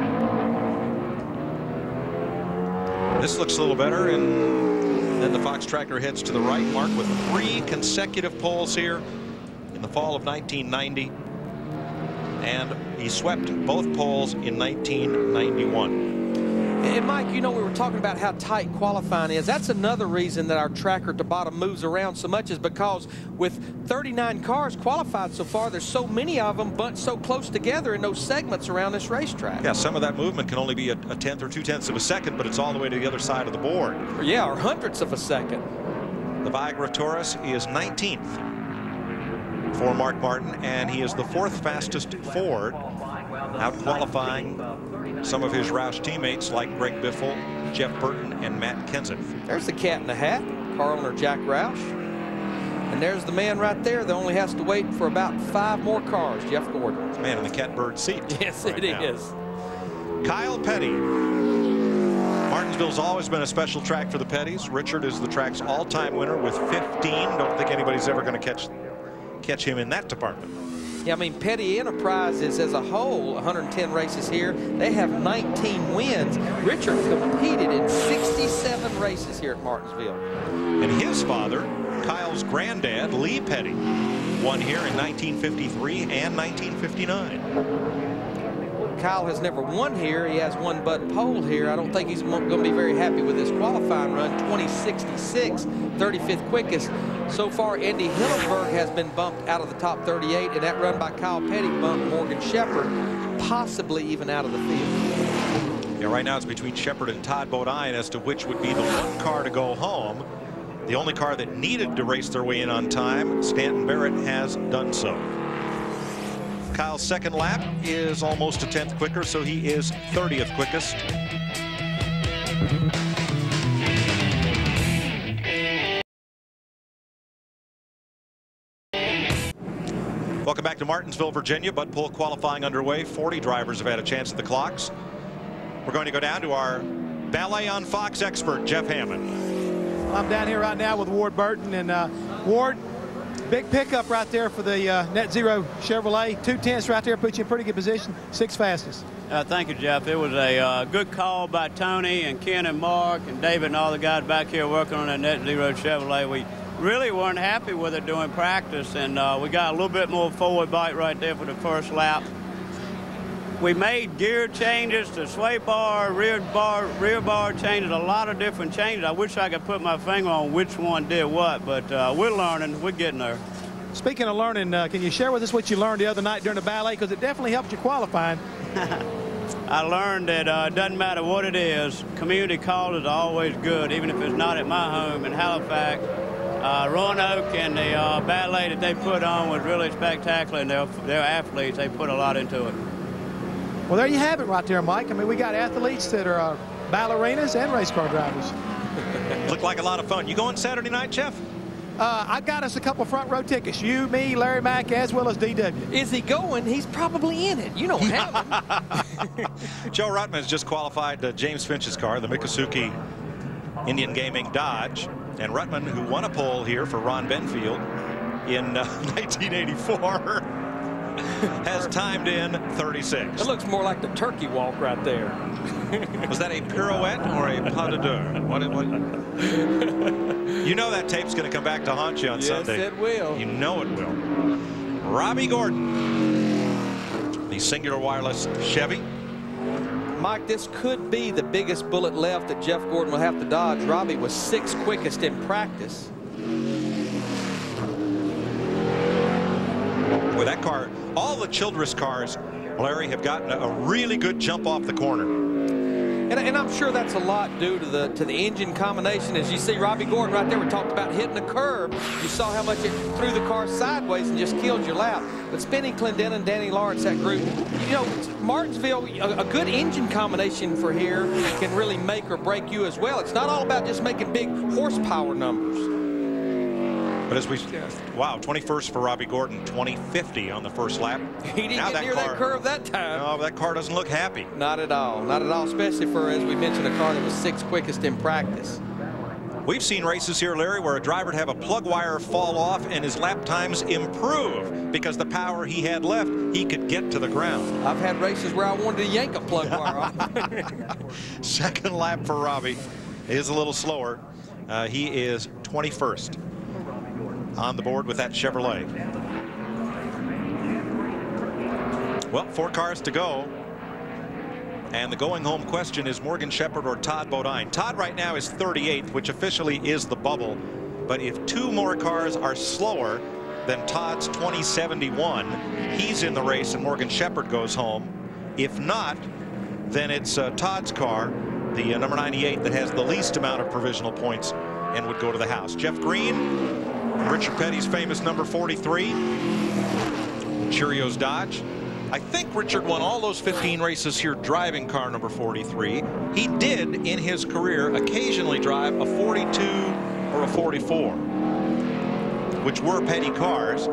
This looks a little better, and then the Fox tractor heads to the right. Mark with three consecutive poles here in the fall of nineteen ninety. And he swept both poles in nineteen ninety-one. And Mike, you know, we were talking about how tight qualifying is. That's another reason that our tracker at the bottom moves around so much, is because with thirty-nine cars qualified so far, there's so many of them bunched so close together in those segments around this racetrack. Yeah, some of that movement can only be a, a tenth or two tenths of a second, but it's all the way to the other side of the board. Yeah, or hundredths of a second. The Viagra Taurus is nineteenth for Mark Martin, and he is the fourth fastest Ford, out-qualifying some of his Roush teammates like Greg Biffle, Jeff Burton, and Matt Kenseth. There's the cat in the hat, Carl or Jack Roush. And there's the man right there that only has to wait for about five more cars, Jeff Gordon. It's man in the catbird seat. Yes, right it now. is. Kyle Petty. Martinsville's always been a special track for the Petties. Richard is the track's all-time winner with fifteen. Don't think anybody's ever going to catch catch him in that department. Yeah, I mean, Petty Enterprises as a whole, one hundred ten races here. They have nineteen wins. Richard competed in sixty-seven races here at Martinsville. And his father, Kyle's granddad, Lee Petty, won here in nineteen fifty-three and nineteen fifty-nine. Kyle has never won here. He has one but pole here. I don't think he's going to be very happy with this qualifying run. twenty sixty-six, thirty-fifth quickest. So far, Andy Hillenberg has been bumped out of the top thirty-eight, and that run by Kyle Petty bumped Morgan Shepherd possibly even out of the field. Yeah, right now it's between Shepherd and Todd Bodine as to which would be the one car to go home. The only car that needed to race their way in on time, Stanton Barrett has done so. Kyle's second lap is almost a tenth quicker, so he is thirtieth quickest. Welcome back to Martinsville, Virginia. Bud Pool qualifying underway. forty drivers have had a chance at the clocks. We're going to go down to our Ballet on Fox expert, Jeff Hammond. I'm down here right now with Ward Burton. And uh, Ward, big pickup right there for the uh, Net Zero Chevrolet. Two tenths right there, put you in pretty good position. Six fastest. Uh, thank you, Jeff. It was a uh, good call by Tony and Ken and Mark and David and all the guys back here working on that Net Zero Chevrolet. We really weren't happy with it during practice, and uh, we got a little bit more forward bite right there for the first lap. We made gear changes to sway bar, rear bar, rear bar changes, a lot of different changes. I wish I could put my finger on which one did what, but uh, we're learning. We're getting there. Speaking of learning, uh, can you share with us what you learned the other night during the ballet? Because it definitely helped you qualifying. I learned that uh, it doesn't matter what it is, community calls are always good, even if it's not at my home in Halifax. Uh, Roanoke and the uh, ballet that they put on was really spectacular, and they're, they're athletes. They put a lot into it. Well, there you have it right there, Mike. I mean, we got athletes that are uh, ballerinas and race car drivers. Looked like a lot of fun. You going Saturday night, Jeff? Uh, I got us a couple front row tickets. You, me, Larry Mack, as well as D W. Is he going? He's probably in it. You don't have him. Joe Ruttman has just qualified uh, James Finch's car, the Miccosukee Indian Gaming Dodge. And Ruttman, who won a pole here for Ron Benfield in uh, nineteen eighty-four, has timed in thirty-six. It looks more like the turkey walk right there. Was that a pirouette or a pas de deux? What, what? You know that tape's going to come back to haunt you on yes, Sunday. Yes, it will. You know it will. Robbie Gordon, the Singular Wireless Chevy. Mike, this could be the biggest bullet left that Jeff Gordon will have to dodge. Robbie was sixth quickest in practice. With that car, all the Childress cars, Larry, have gotten a really good jump off the corner. And, and I'm sure that's a lot due to the to the engine combination. As you see Robbie Gordon right there, we talked about hitting a curb. You saw how much it threw the car sideways and just killed your lap. But Spenny Clendenin, Danny Lawrence, that group, you know, Martinsville, a, a good engine combination for here can really make or break you as well. It's not all about just making big horsepower numbers. But as we, wow, twenty-first for Robbie Gordon, twenty fifty on the first lap. He didn't now get that near car, that curve that time. No, that car doesn't look happy. Not at all. Not at all, especially for, as we mentioned, a car that was sixth quickest in practice. We've seen races here, Larry, where a driver would have a plug wire fall off and his lap times improve because the power he had left, he could get to the ground. I've had races where I wanted to yank a plug wire off. Second lap for Robbie is a little slower. Uh, he is twenty-first on the board with that Chevrolet. Well, four cars to go. And the going home question is Morgan Shepherd or Todd Bodine. Todd right now is thirty-eighth, which officially is the bubble. But if two more cars are slower than Todd's twenty seventy-one, he's in the race and Morgan Shepherd goes home. If not, then it's uh, Todd's car, the uh, number ninety-eight, that has the least amount of provisional points and would go to the house. Jeff Green, Richard Petty's famous number forty-three, Cheerios Dodge. I think Richard won all those fifteen races here driving car number forty-three. He did in his career occasionally drive a forty-two or a forty-four, which were Petty cars.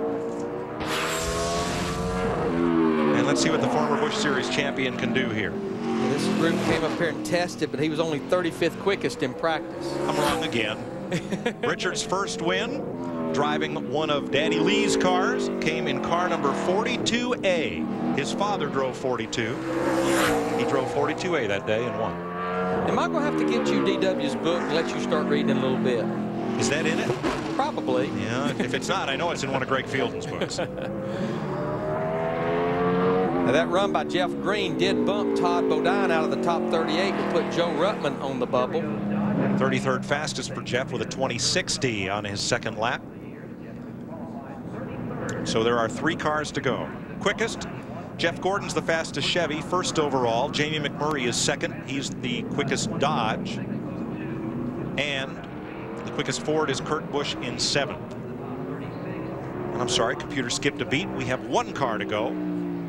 And let's see what the former Busch Series champion can do here. This group came up here and tested, but he was only thirty-fifth quickest in practice. I'm wrong again. Richard's first win, driving one of Daddy Lee's cars, came in car number forty-two A. His father drove forty-two. He drove forty-two A that day and won. Am I going to have to get you D W's book and let you start reading it a little bit? Is that in it? Probably. Yeah, if it's not, I know it's in one of Greg Fielden's books. Now that run by Jeff Green did bump Todd Bodine out of the top thirty-eight to put Joe Ruttman on the bubble. thirty-third fastest for Jeff with a twenty sixty on his second lap. So there are three cars to go. Quickest, Jeff Gordon's the fastest Chevy, first overall. Jamie McMurray is second. He's the quickest Dodge. And the quickest Ford is Kurt Busch in seventh. And I'm sorry, computer skipped a beat. We have one car to go.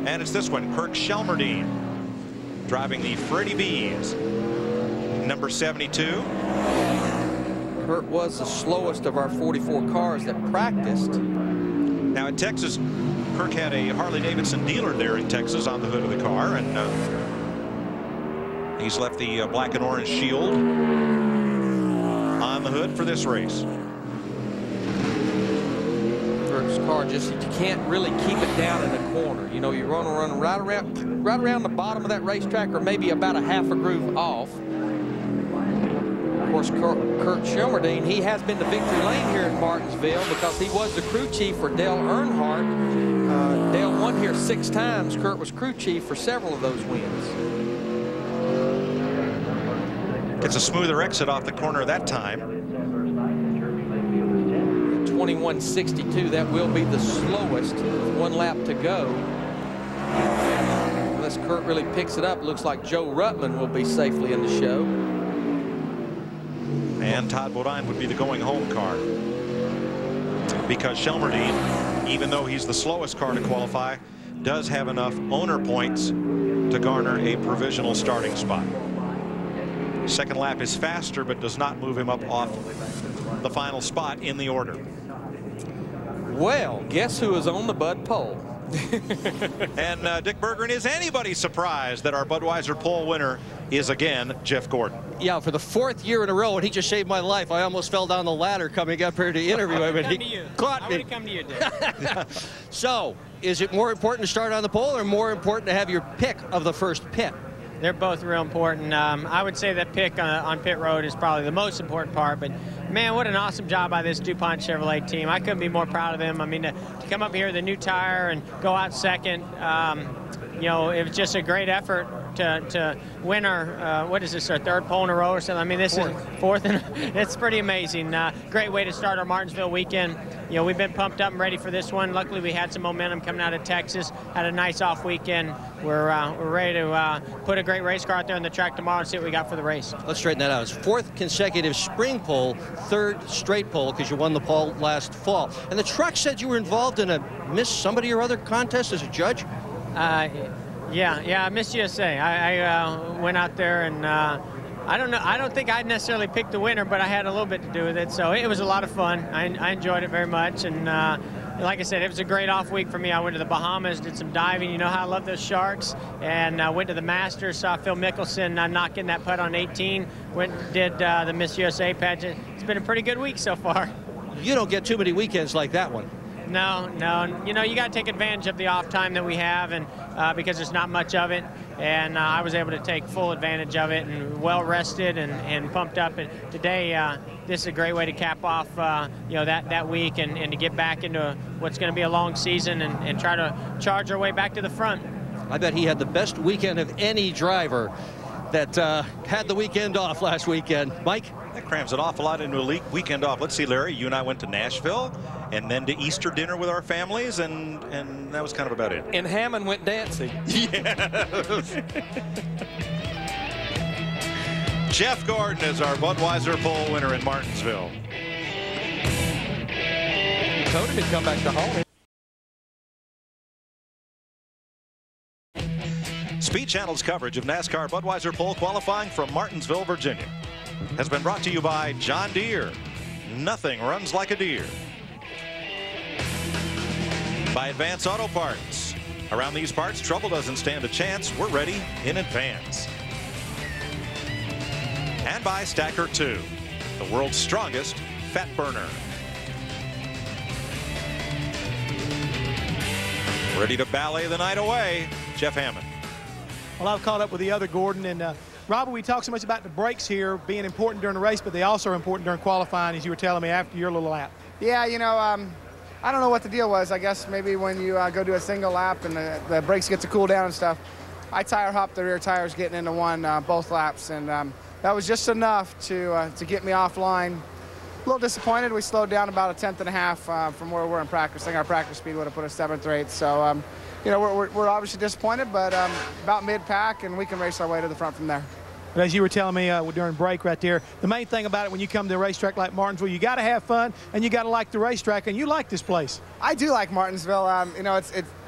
And it's this one, Kirk Shelmerdine, driving the Freddie B's, number seventy-two. Kurt was the slowest of our forty-four cars that practiced. Now in Texas, Kirk had a Harley-Davidson dealer there in Texas on the hood of the car, and uh, he's left the uh, black and orange shield on the hood for this race. Kirk's car just, you can't really keep it down in the corner. You know, you're going to run right around, right around the bottom of that racetrack, or maybe about a half a groove off. Of course, Kurt, Kurt Shelmerdine, he has been to victory lane here in Martinsville because he was the crew chief for Dale Earnhardt. Uh, Dale won here six times. Kurt was crew chief for several of those wins. It's a smoother exit off the corner that time. twenty-one sixty-two, that will be the slowest. One lap to go. Unless Kurt really picks it up, looks like Joe Ruttman will be safely in the show. And Todd Bodine would be the going home car, because Shelmerdine, even though he's the slowest car to qualify, does have enough owner points to garner a provisional starting spot. Second lap is faster, but does not move him up off the final spot in the order. Well, guess who is on the Bud pole? And uh, Dick Berggren, is anybody surprised that our Budweiser pole winner is again Jeff Gordon? Yeah, for the fourth year in a row, and he just saved my life. I almost fell down the ladder coming up here to interview him, and he caught me. I would come to you, Dick. So, is it more important to start on the pole, or more important to have your pick of the first pit? They're both real important. Um, I would say that pick on, on pit road is probably the most important part, but man, what an awesome job by this DuPont Chevrolet team. I couldn't be more proud of them. I mean, to, to come up here with a new tire and go out second, um, you know, it was just a great effort to, to win our, uh, what is this, our third pole in a row or something? I mean, this fourth. is fourth, and it's pretty amazing. Uh, great way to start our Martinsville weekend. You know, we've been pumped up and ready for this one. Luckily, we had some momentum coming out of Texas, had a nice off weekend. We're, uh, we're ready to uh, put a great race car out there on the track tomorrow and see what we got for the race. Let's straighten that out. It's fourth consecutive spring pole, third straight pole, because you won the pole last fall. And the truck said you were involved in a Miss Somebody or Other contest as a judge? Uh, yeah, yeah, Miss U S A. I, I uh, went out there and uh, I don't know. I don't think I necessarily picked the winner, but I had a little bit to do with it. So it was a lot of fun. I, I enjoyed it very much. And uh, like I said, it was a great off week for me. I went to the Bahamas, did some diving. You know how I love those sharks. And I uh, went to the Masters, saw Phil Mickelson uh, knocking that putt on eighteen. Went and did uh, the Miss U S A pageant. It's been a pretty good week so far. You don't get too many weekends like that one. No, no. You know, you got to take advantage of the off time that we have, and uh, because there's not much of it. And uh, I was able to take full advantage of it and well rested and, and pumped up. And today, uh, this is a great way to cap off, uh, you know, that, that week and, and to get back into what's going to be a long season and, and try to charge our way back to the front. I bet he had the best weekend of any driver that uh, had the weekend off last weekend. Mike? That crams an awful lot into a weekend off. Let's see, Larry, you and I went to Nashville and then to Easter dinner with our families, and, and that was kind of about it. And Hammond went dancing. Yes. Jeff Gordon is our Budweiser pole winner in Martinsville. Tony could come back to home. Speed Channel's coverage of NASCAR Budweiser pole qualifying from Martinsville, Virginia, has been brought to you by John Deere. Nothing runs like a deer. By Advance Auto Parts. Around these parts, trouble doesn't stand a chance. We're ready in advance. And by Stacker two, the world's strongest fat burner. Ready to ballet the night away, Jeff Hammond. Well, I've caught up with the other Gordon, and uh, Robert, we talked so much about the brakes here being important during the race, but they also are important during qualifying, as you were telling me after your little lap. Yeah, you know, um, I don't know what the deal was. I guess maybe when you uh, go do a single lap and the, the brakes get to cool down and stuff, I tire hopped the rear tires getting into one uh, both laps, and um, that was just enough to uh, to get me offline. A little disappointed. We slowed down about a tenth and a half uh, from where we were in practice. I think our practice speed would have put us seventh or eighth. So, um, you know, we're, we're obviously disappointed, but um, about mid-pack, and we can race our way to the front from there. But as you were telling me uh, during break right there, the main thing about it when you come to a racetrack like Martinsville, you got to have fun and you got to like the racetrack, and you like this place. I do like Martinsville. Um, you know, it's, it's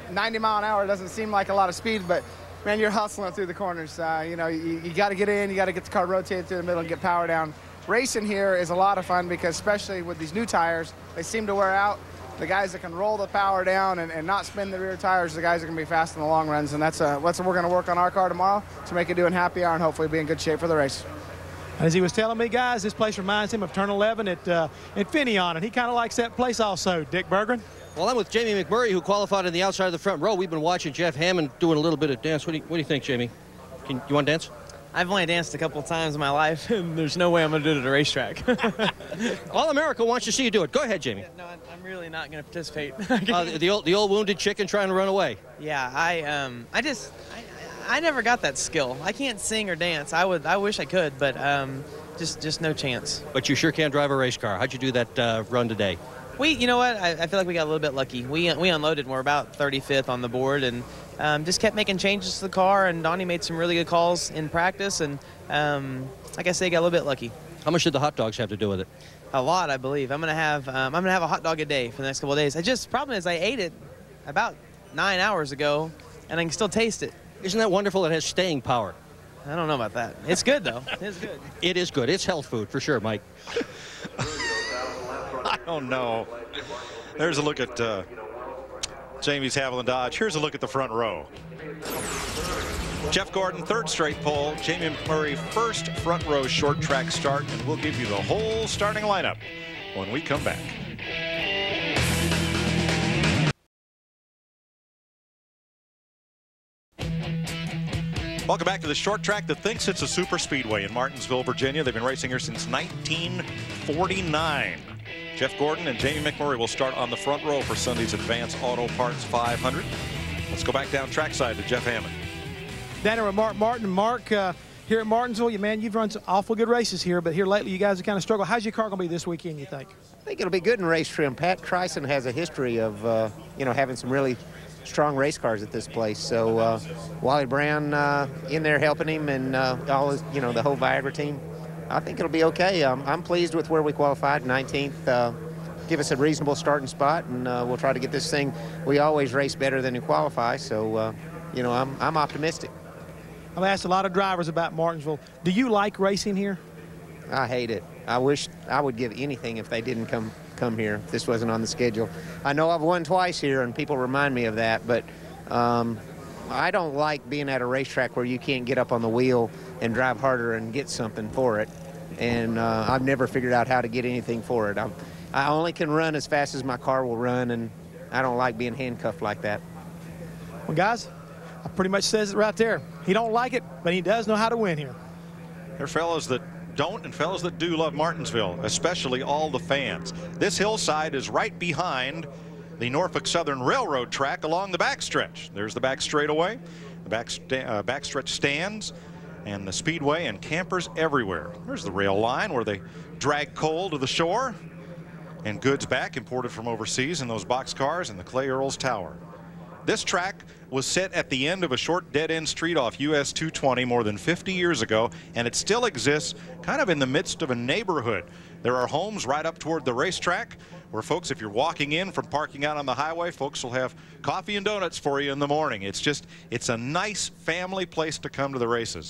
ninety mile an hour doesn't seem like a lot of speed, but man, you're hustling through the corners. Uh, you know, you, you got to get in, you got to get the car rotated through the middle and get power down. Racing here is a lot of fun because especially with these new tires, they seem to wear out. The guys that can roll the power down and, and not spin the rear tires, the guys that can be fast in the long runs, and that's uh, what we're going to work on our car tomorrow to make it do in happy hour and hopefully be in good shape for the race. As he was telling me, guys, this place reminds him of Turn eleven at uh, Infineon, and he kind of likes that place also. Dick Berggren. Well, I'm with Jamie McMurray, who qualified on the outside of the front row. We've been watching Jeff Hammond doing a little bit of dance. What do you, what do you think, Jamie? Can, you want to dance? I've only danced a couple of times in my life, and there's no way I'm going to do it at a racetrack. All America wants to see you do it. Go ahead, Jamie. Yeah, no, I'm really not going to participate. uh, the, the, old, the old wounded chicken trying to run away. Yeah, I um, I just, I, I never got that skill. I can't sing or dance. I would, I wish I could, but um, just, just no chance. But you sure can drive a race car. How'd you do that uh, run today? We, you know what? I, I feel like we got a little bit lucky. We we unloaded and we're about thirty-fifth on the board, and um, just kept making changes to the car. And Donnie made some really good calls in practice, and um, like I say, got a little bit lucky. How much did the hot dogs have to do with it? A lot, I believe. I'm gonna have um, I'm gonna have a hot dog a day for the next couple of days. I just problem is I ate it about nine hours ago, and I can still taste it. Isn't that wonderful? It has staying power. I don't know about that. It's good though. It's good. It is good. It's health food for sure, Mike. I don't know. There's a look at uh, Jamie's Haviland Dodge. Here's a look at the front row. Jeff Gordon, third straight pole. Jamie McMurray, first front row short track start. And we'll give you the whole starting lineup when we come back. Welcome back to the short track that thinks it's a super speedway in Martinsville, Virginia. They've been racing here since nineteen forty-nine. Jeff Gordon and Jamie McMurray will start on the front row for Sunday's Advance Auto Parts five hundred. Let's go back down trackside to Jeff Hammond. Down here with Mark Martin. Mark, uh, here at Martinsville, you man, you've run some awful good races here, but here lately you guys have kind of struggled. How's your car going to be this weekend, you think? I think it'll be good in race trim. Pat Trison has a history of, uh, you know, having some really strong race cars at this place. So uh, Wally Brown uh, in there helping him, and uh, all his, you know, the whole Viagra team. I think it'll be okay. Um, I'm pleased with where we qualified, nineteenth. Uh, give us a reasonable starting spot, and uh, we'll try to get this thing. We always race better than we qualify, so uh, you know, I'm I'm optimistic. I've asked a lot of drivers about Martinsville. Do you like racing here? I hate it. I wish I would give anything if they didn't come come here, if this wasn't on the schedule. I know I've won twice here, and people remind me of that, but um, I don't like being at a racetrack where you can't get up on the wheel and drive harder and get something for it. And uh, I've never figured out how to get anything for it. I'm, I only can run as fast as my car will run, and I don't like being handcuffed like that. Well, guys, I pretty much says it right there. He don't like it, but he does know how to win here. There are fellows that don't and fellows that do love Martinsville, especially all the fans. This hillside is right behind the Norfolk Southern Railroad track along the backstretch. There's the back straightaway, the back uh, backstretch stands, and the speedway, and campers everywhere. There's the rail line where they drag coal to the shore and goods back imported from overseas in those boxcars and the Clay Earls Tower. This track was set at the end of a short dead-end street off U S two twenty more than fifty years ago, and it still exists kind of in the midst of a neighborhood. There are homes right up toward the racetrack where folks, if you're walking in from parking out on the highway, folks will have coffee and donuts for you in the morning. It's just, it's a nice family place to come to the races.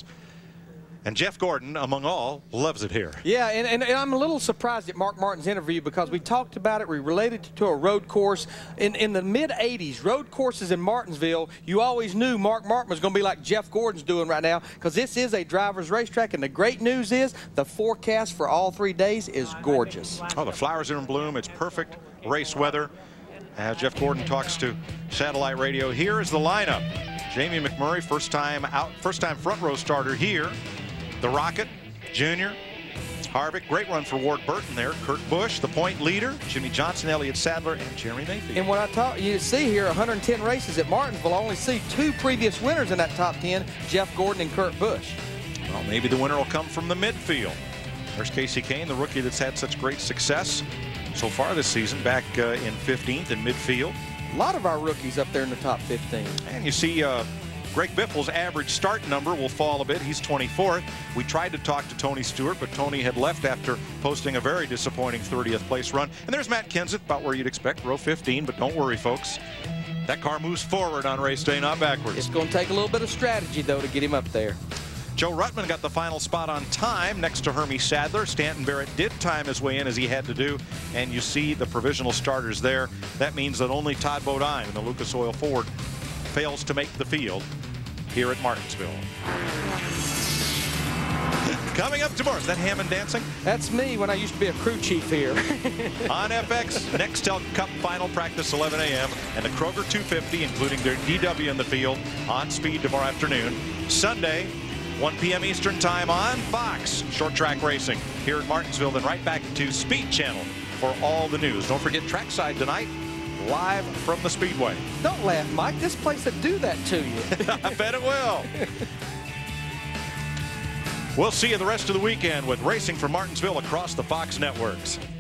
And Jeff Gordon, among all, loves it here. Yeah, and, and, and I'm a little surprised at Mark Martin's interview because we talked about it. We related it to a road course. In, in the mid eighties, road courses in Martinsville, you always knew Mark Martin was going to be like Jeff Gordon's doing right now because this is a driver's racetrack. And the great news is the forecast for all three days is gorgeous. Oh, the flowers are in bloom. It's perfect race weather. As Jeff Gordon talks to Satellite Radio, here is the lineup. Jamie McMurray, first time out, first time front row starter here. The Rocket, Junior, Harvick, great run for Ward Burton there. Kurt Busch, the point leader, Jimmy Johnson, Elliott Sadler, and Jeremy Mayfield. And when I talk, you see here one hundred ten races at Martinsville, I only see two previous winners in that top ten, Jeff Gordon and Kurt Busch. Well, maybe the winner will come from the midfield. There's Casey Kane, the rookie that's had such great success so far this season, back uh, in fifteenth in midfield. A lot of our rookies up there in the top fifteen. And you see uh, Greg Biffle's average start number will fall a bit. He's twenty-fourth. We tried to talk to Tony Stewart, but Tony had left after posting a very disappointing thirtieth place run. And there's Matt Kenseth, about where you'd expect, row fifteen. But don't worry, folks. That car moves forward on race day, not backwards. It's going to take a little bit of strategy, though, to get him up there. Joe Ruttman got the final spot on time next to Hermie Sadler. Stanton Barrett did time his way in as he had to do, and you see the provisional starters there. That means that only Todd Bodine in the Lucas Oil Ford fails to make the field here at Martinsville. Coming up tomorrow, is that Hammond dancing? That's me when I used to be a crew chief here. On F X, Nextel Cup final practice eleven A M and the Kroger two fifty, including their D W in the field, on speed tomorrow afternoon. Sunday, one P M Eastern time on Fox. Short track racing here at Martinsville, then right back to Speed Channel for all the news. Don't forget Trackside tonight, live from the Speedway. Don't laugh, Mike. This place will do that to you. I bet it will. We'll see you the rest of the weekend with racing from Martinsville across the Fox networks.